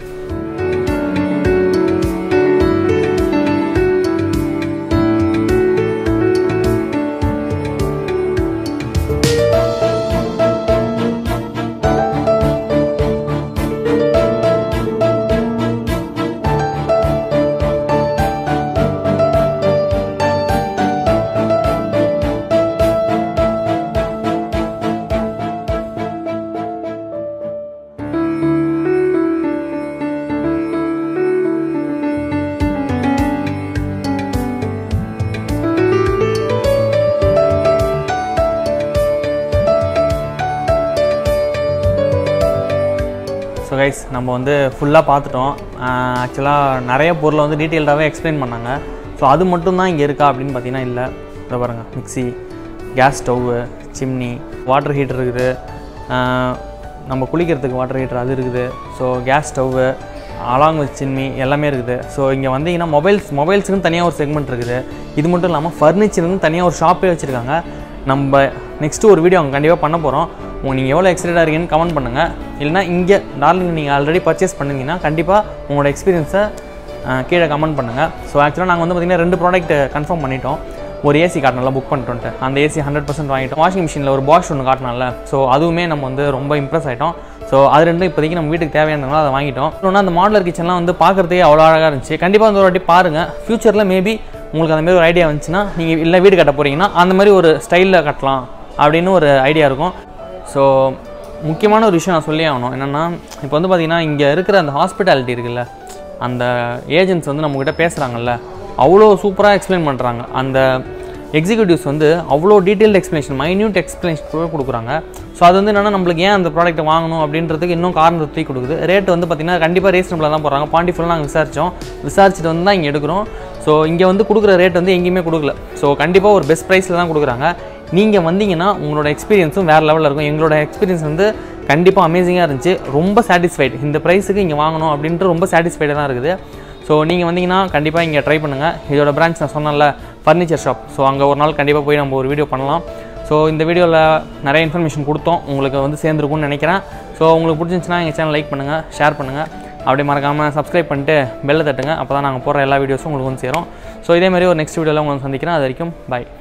ஸோ கைஸ் நம்ம வந்து ஃபுல்லாக பார்த்துட்டோம். ஆக்சுவலாக நிறைய பொருளை வந்து டீட்டெயில்டாகவே எக்ஸ்பிளைன் பண்ணாங்க. ஸோ அது மட்டும்தான் இங்கே இருக்கா அப்படின்னு பார்த்தீங்கன்னா இல்லை. இதை பாருங்கள், mixie, gas stove, chimney, water heater இருக்குது, நம்ம குளிக்கிறதுக்கு வாட்டர் ஹீட்டர் அது இருக்குது. So gas stove, along with chimney எல்லாமே இருக்குது. ஸோ இங்கே வந்தீங்கன்னா மொபைல்ஸ் மொபைல்ஸுக்குன்னு தனியாக ஒரு செக்மெண்ட் இருக்குது. இது மட்டும் இல்லாமல் ஃபர்னிச்சருக்குன்னு தனியாக ஒரு ஷாப்பே வச்சுருக்காங்க. நம்ம நெக்ஸ்ட்டு ஒரு வீடியோ அவங்க கண்டிப்பாக பண்ண போகிறோம். உங்கள் நீங்கள் எவ்வளோ எக்ஸைட்டடாக இருக்கீங்கன்னு கமெண்ட் பண்ணுங்கள். இல்லைனா இங்கே டார்லிங் நீங்கள் ஆல்ரெடி பர்ச்சேஸ் பண்ணிங்கன்னா கண்டிப்பாக உங்களோட எக்ஸ்பீரியன்ஸை கீழே கமெண்ட் பண்ணுங்கள். ஸோ ஆக்சுவலாக நாங்கள் வந்து பார்த்திங்கன்னா ரெண்டு ப்ராடக்ட் கன்ஃபார்ம் பண்ணிட்டோம். ஒரு ஏசி காட்டினால புக் பண்ணிட்டோன்ட்டு அந்த ஏசி ஹண்ட்ரட் பர்சன்ட் வாங்கிட்டோம். வாஷிங் மிஷினில் ஒரு பாஷ் ஒன்று காட்டினால ஸோ அதுவுமே நம்ம வந்து ரொம்ப இம்ப்ரெஸ் ஆகிட்டோம். ஸோ அது ரெண்டும் இப்போதைக்கு நம்ம வீட்டுக்கு தேவையானதுனால அதை வாங்கிட்டோம். இன்னொன்று அந்த மாடலர் கிச்சன்லாம் வந்து பார்க்குறதுக்கே அவ்வளோ அழகாக இருந்துச்சு. கண்டிப்பாக வந்து ஒரு வாட்டி பாருங்கள். ஃப்யூச்சரில் மேபி உங்களுக்கு அந்த மாதிரி ஒரு ஐடியா வந்துச்சுன்னா நீங்கள் இல்லை வீடு கட்ட போகிறீங்கன்னா அந்த மாதிரி ஒரு ஸ்டைலில் கட்டலாம் அப்படின்னு ஒரு ஐடியா இருக்கும். ஸோ முக்கியமான ஒரு விஷயம் நான் சொல்லி ஆகணும். என்னென்னா இப்போ வந்து பார்த்திங்கன்னா இங்கே இருக்கிற அந்த ஹாஸ்பிட்டாலிட்டி இருக்குல்ல, அந்த ஏஜென்ட்ஸ் வந்து நம்மக்கிட்ட பேசுகிறாங்கல்ல, அவ்வளோ சூப்பராக எக்ஸ்பிளைன் பண்ணுறாங்க. அந்த எக்ஸிக்யூட்டிவ்ஸ் வந்து அவ்வளோ டீட்டெயில்டு எக்ஸ்ப்ளனேஷன், மைன்யூட் எக்ஸ்ப்ளனேஷன் கொடுக்குறாங்க. ஸோ அது வந்து என்னென்னா நம்மளுக்கு ஏன் அந்த ப்ராடக்ட்டை வாங்கணும் அப்படின்றதுக்கு இன்னும் காரணத்தை தூக்கி கொடுக்குது. ரேட் வந்து பார்த்திங்கன்னா கண்டிப்பாக ரீசனபிளாக தான் போடுறாங்க. பாண்டி ஃபுல்லாக நாங்கள் விசாரித்தோம், விசாரிச்சுட்டு வந்து தான் இங்கே எடுக்கிறோம். ஸோ இங்கே வந்து கொடுக்குற ரேட் வந்து எங்கேயுமே கொடுக்கல. ஸோ கண்டிப்பாக ஒரு பெஸ்ட் ப்ரைஸில் தான் கொடுக்குறாங்க. நீங்கள் வந்தீங்கன்னா உங்களோட எக்ஸ்பீரியன்ஸும் வேறு லெவலில் இருக்கும். எங்களோட எக்ஸ்பீரியன்ஸ் வந்து கண்டிப்பாக அமேசிங்காக இருந்துச்சு. ரொம்ப சாட்டிஸ்ஃபைடு, இந்த ப்ரைஸுக்கு இங்கே வாங்கணும் அப்படின்ட்டு ரொம்ப சாட்டிஸ்ஃபைடாக தான் இருக்குது. ஸோ நீங்கள் வந்தீங்கன்னா கண்டிப்பாக இங்கே ட்ரை பண்ணுங்கள். இதோட பிரான்ச் நான் சொன்னேன்ல, ஃபர்னிச்சர் ஷாப். ஸோ அங்கே ஒரு நாள் கண்டிப்பாக போய் நம்ம ஒரு வீடியோ பண்ணலாம். ஸோ இந்த வீடியோவில் நிறைய இன்ஃபர்மேஷன் கொடுத்தோம், உங்களுக்கு வந்து சேர்ந்துருக்கும்னு நினைக்கிறேன். ஸோ உங்களுக்கு பிடிச்சிருந்துச்சுன்னா எங்கள் சேனல் லைக் பண்ணுங்கள், ஷேர் பண்ணுங்கள், அப்படியே மறக்காமல் சப்ஸ்கிரைப் பண்ணிட்டு பெல்லை தட்டுங்க. அப்போ தான் நாங்கள் போடுற எல்லா வீடியோஸும் உங்களுக்கு வந்து சேரும். ஸோ இதே மாதிரி ஒரு நெக்ஸ்ட் வீடியோவில் உங்களுக்கு சந்திக்கிறேன். அது வரைக்கும் பாய்.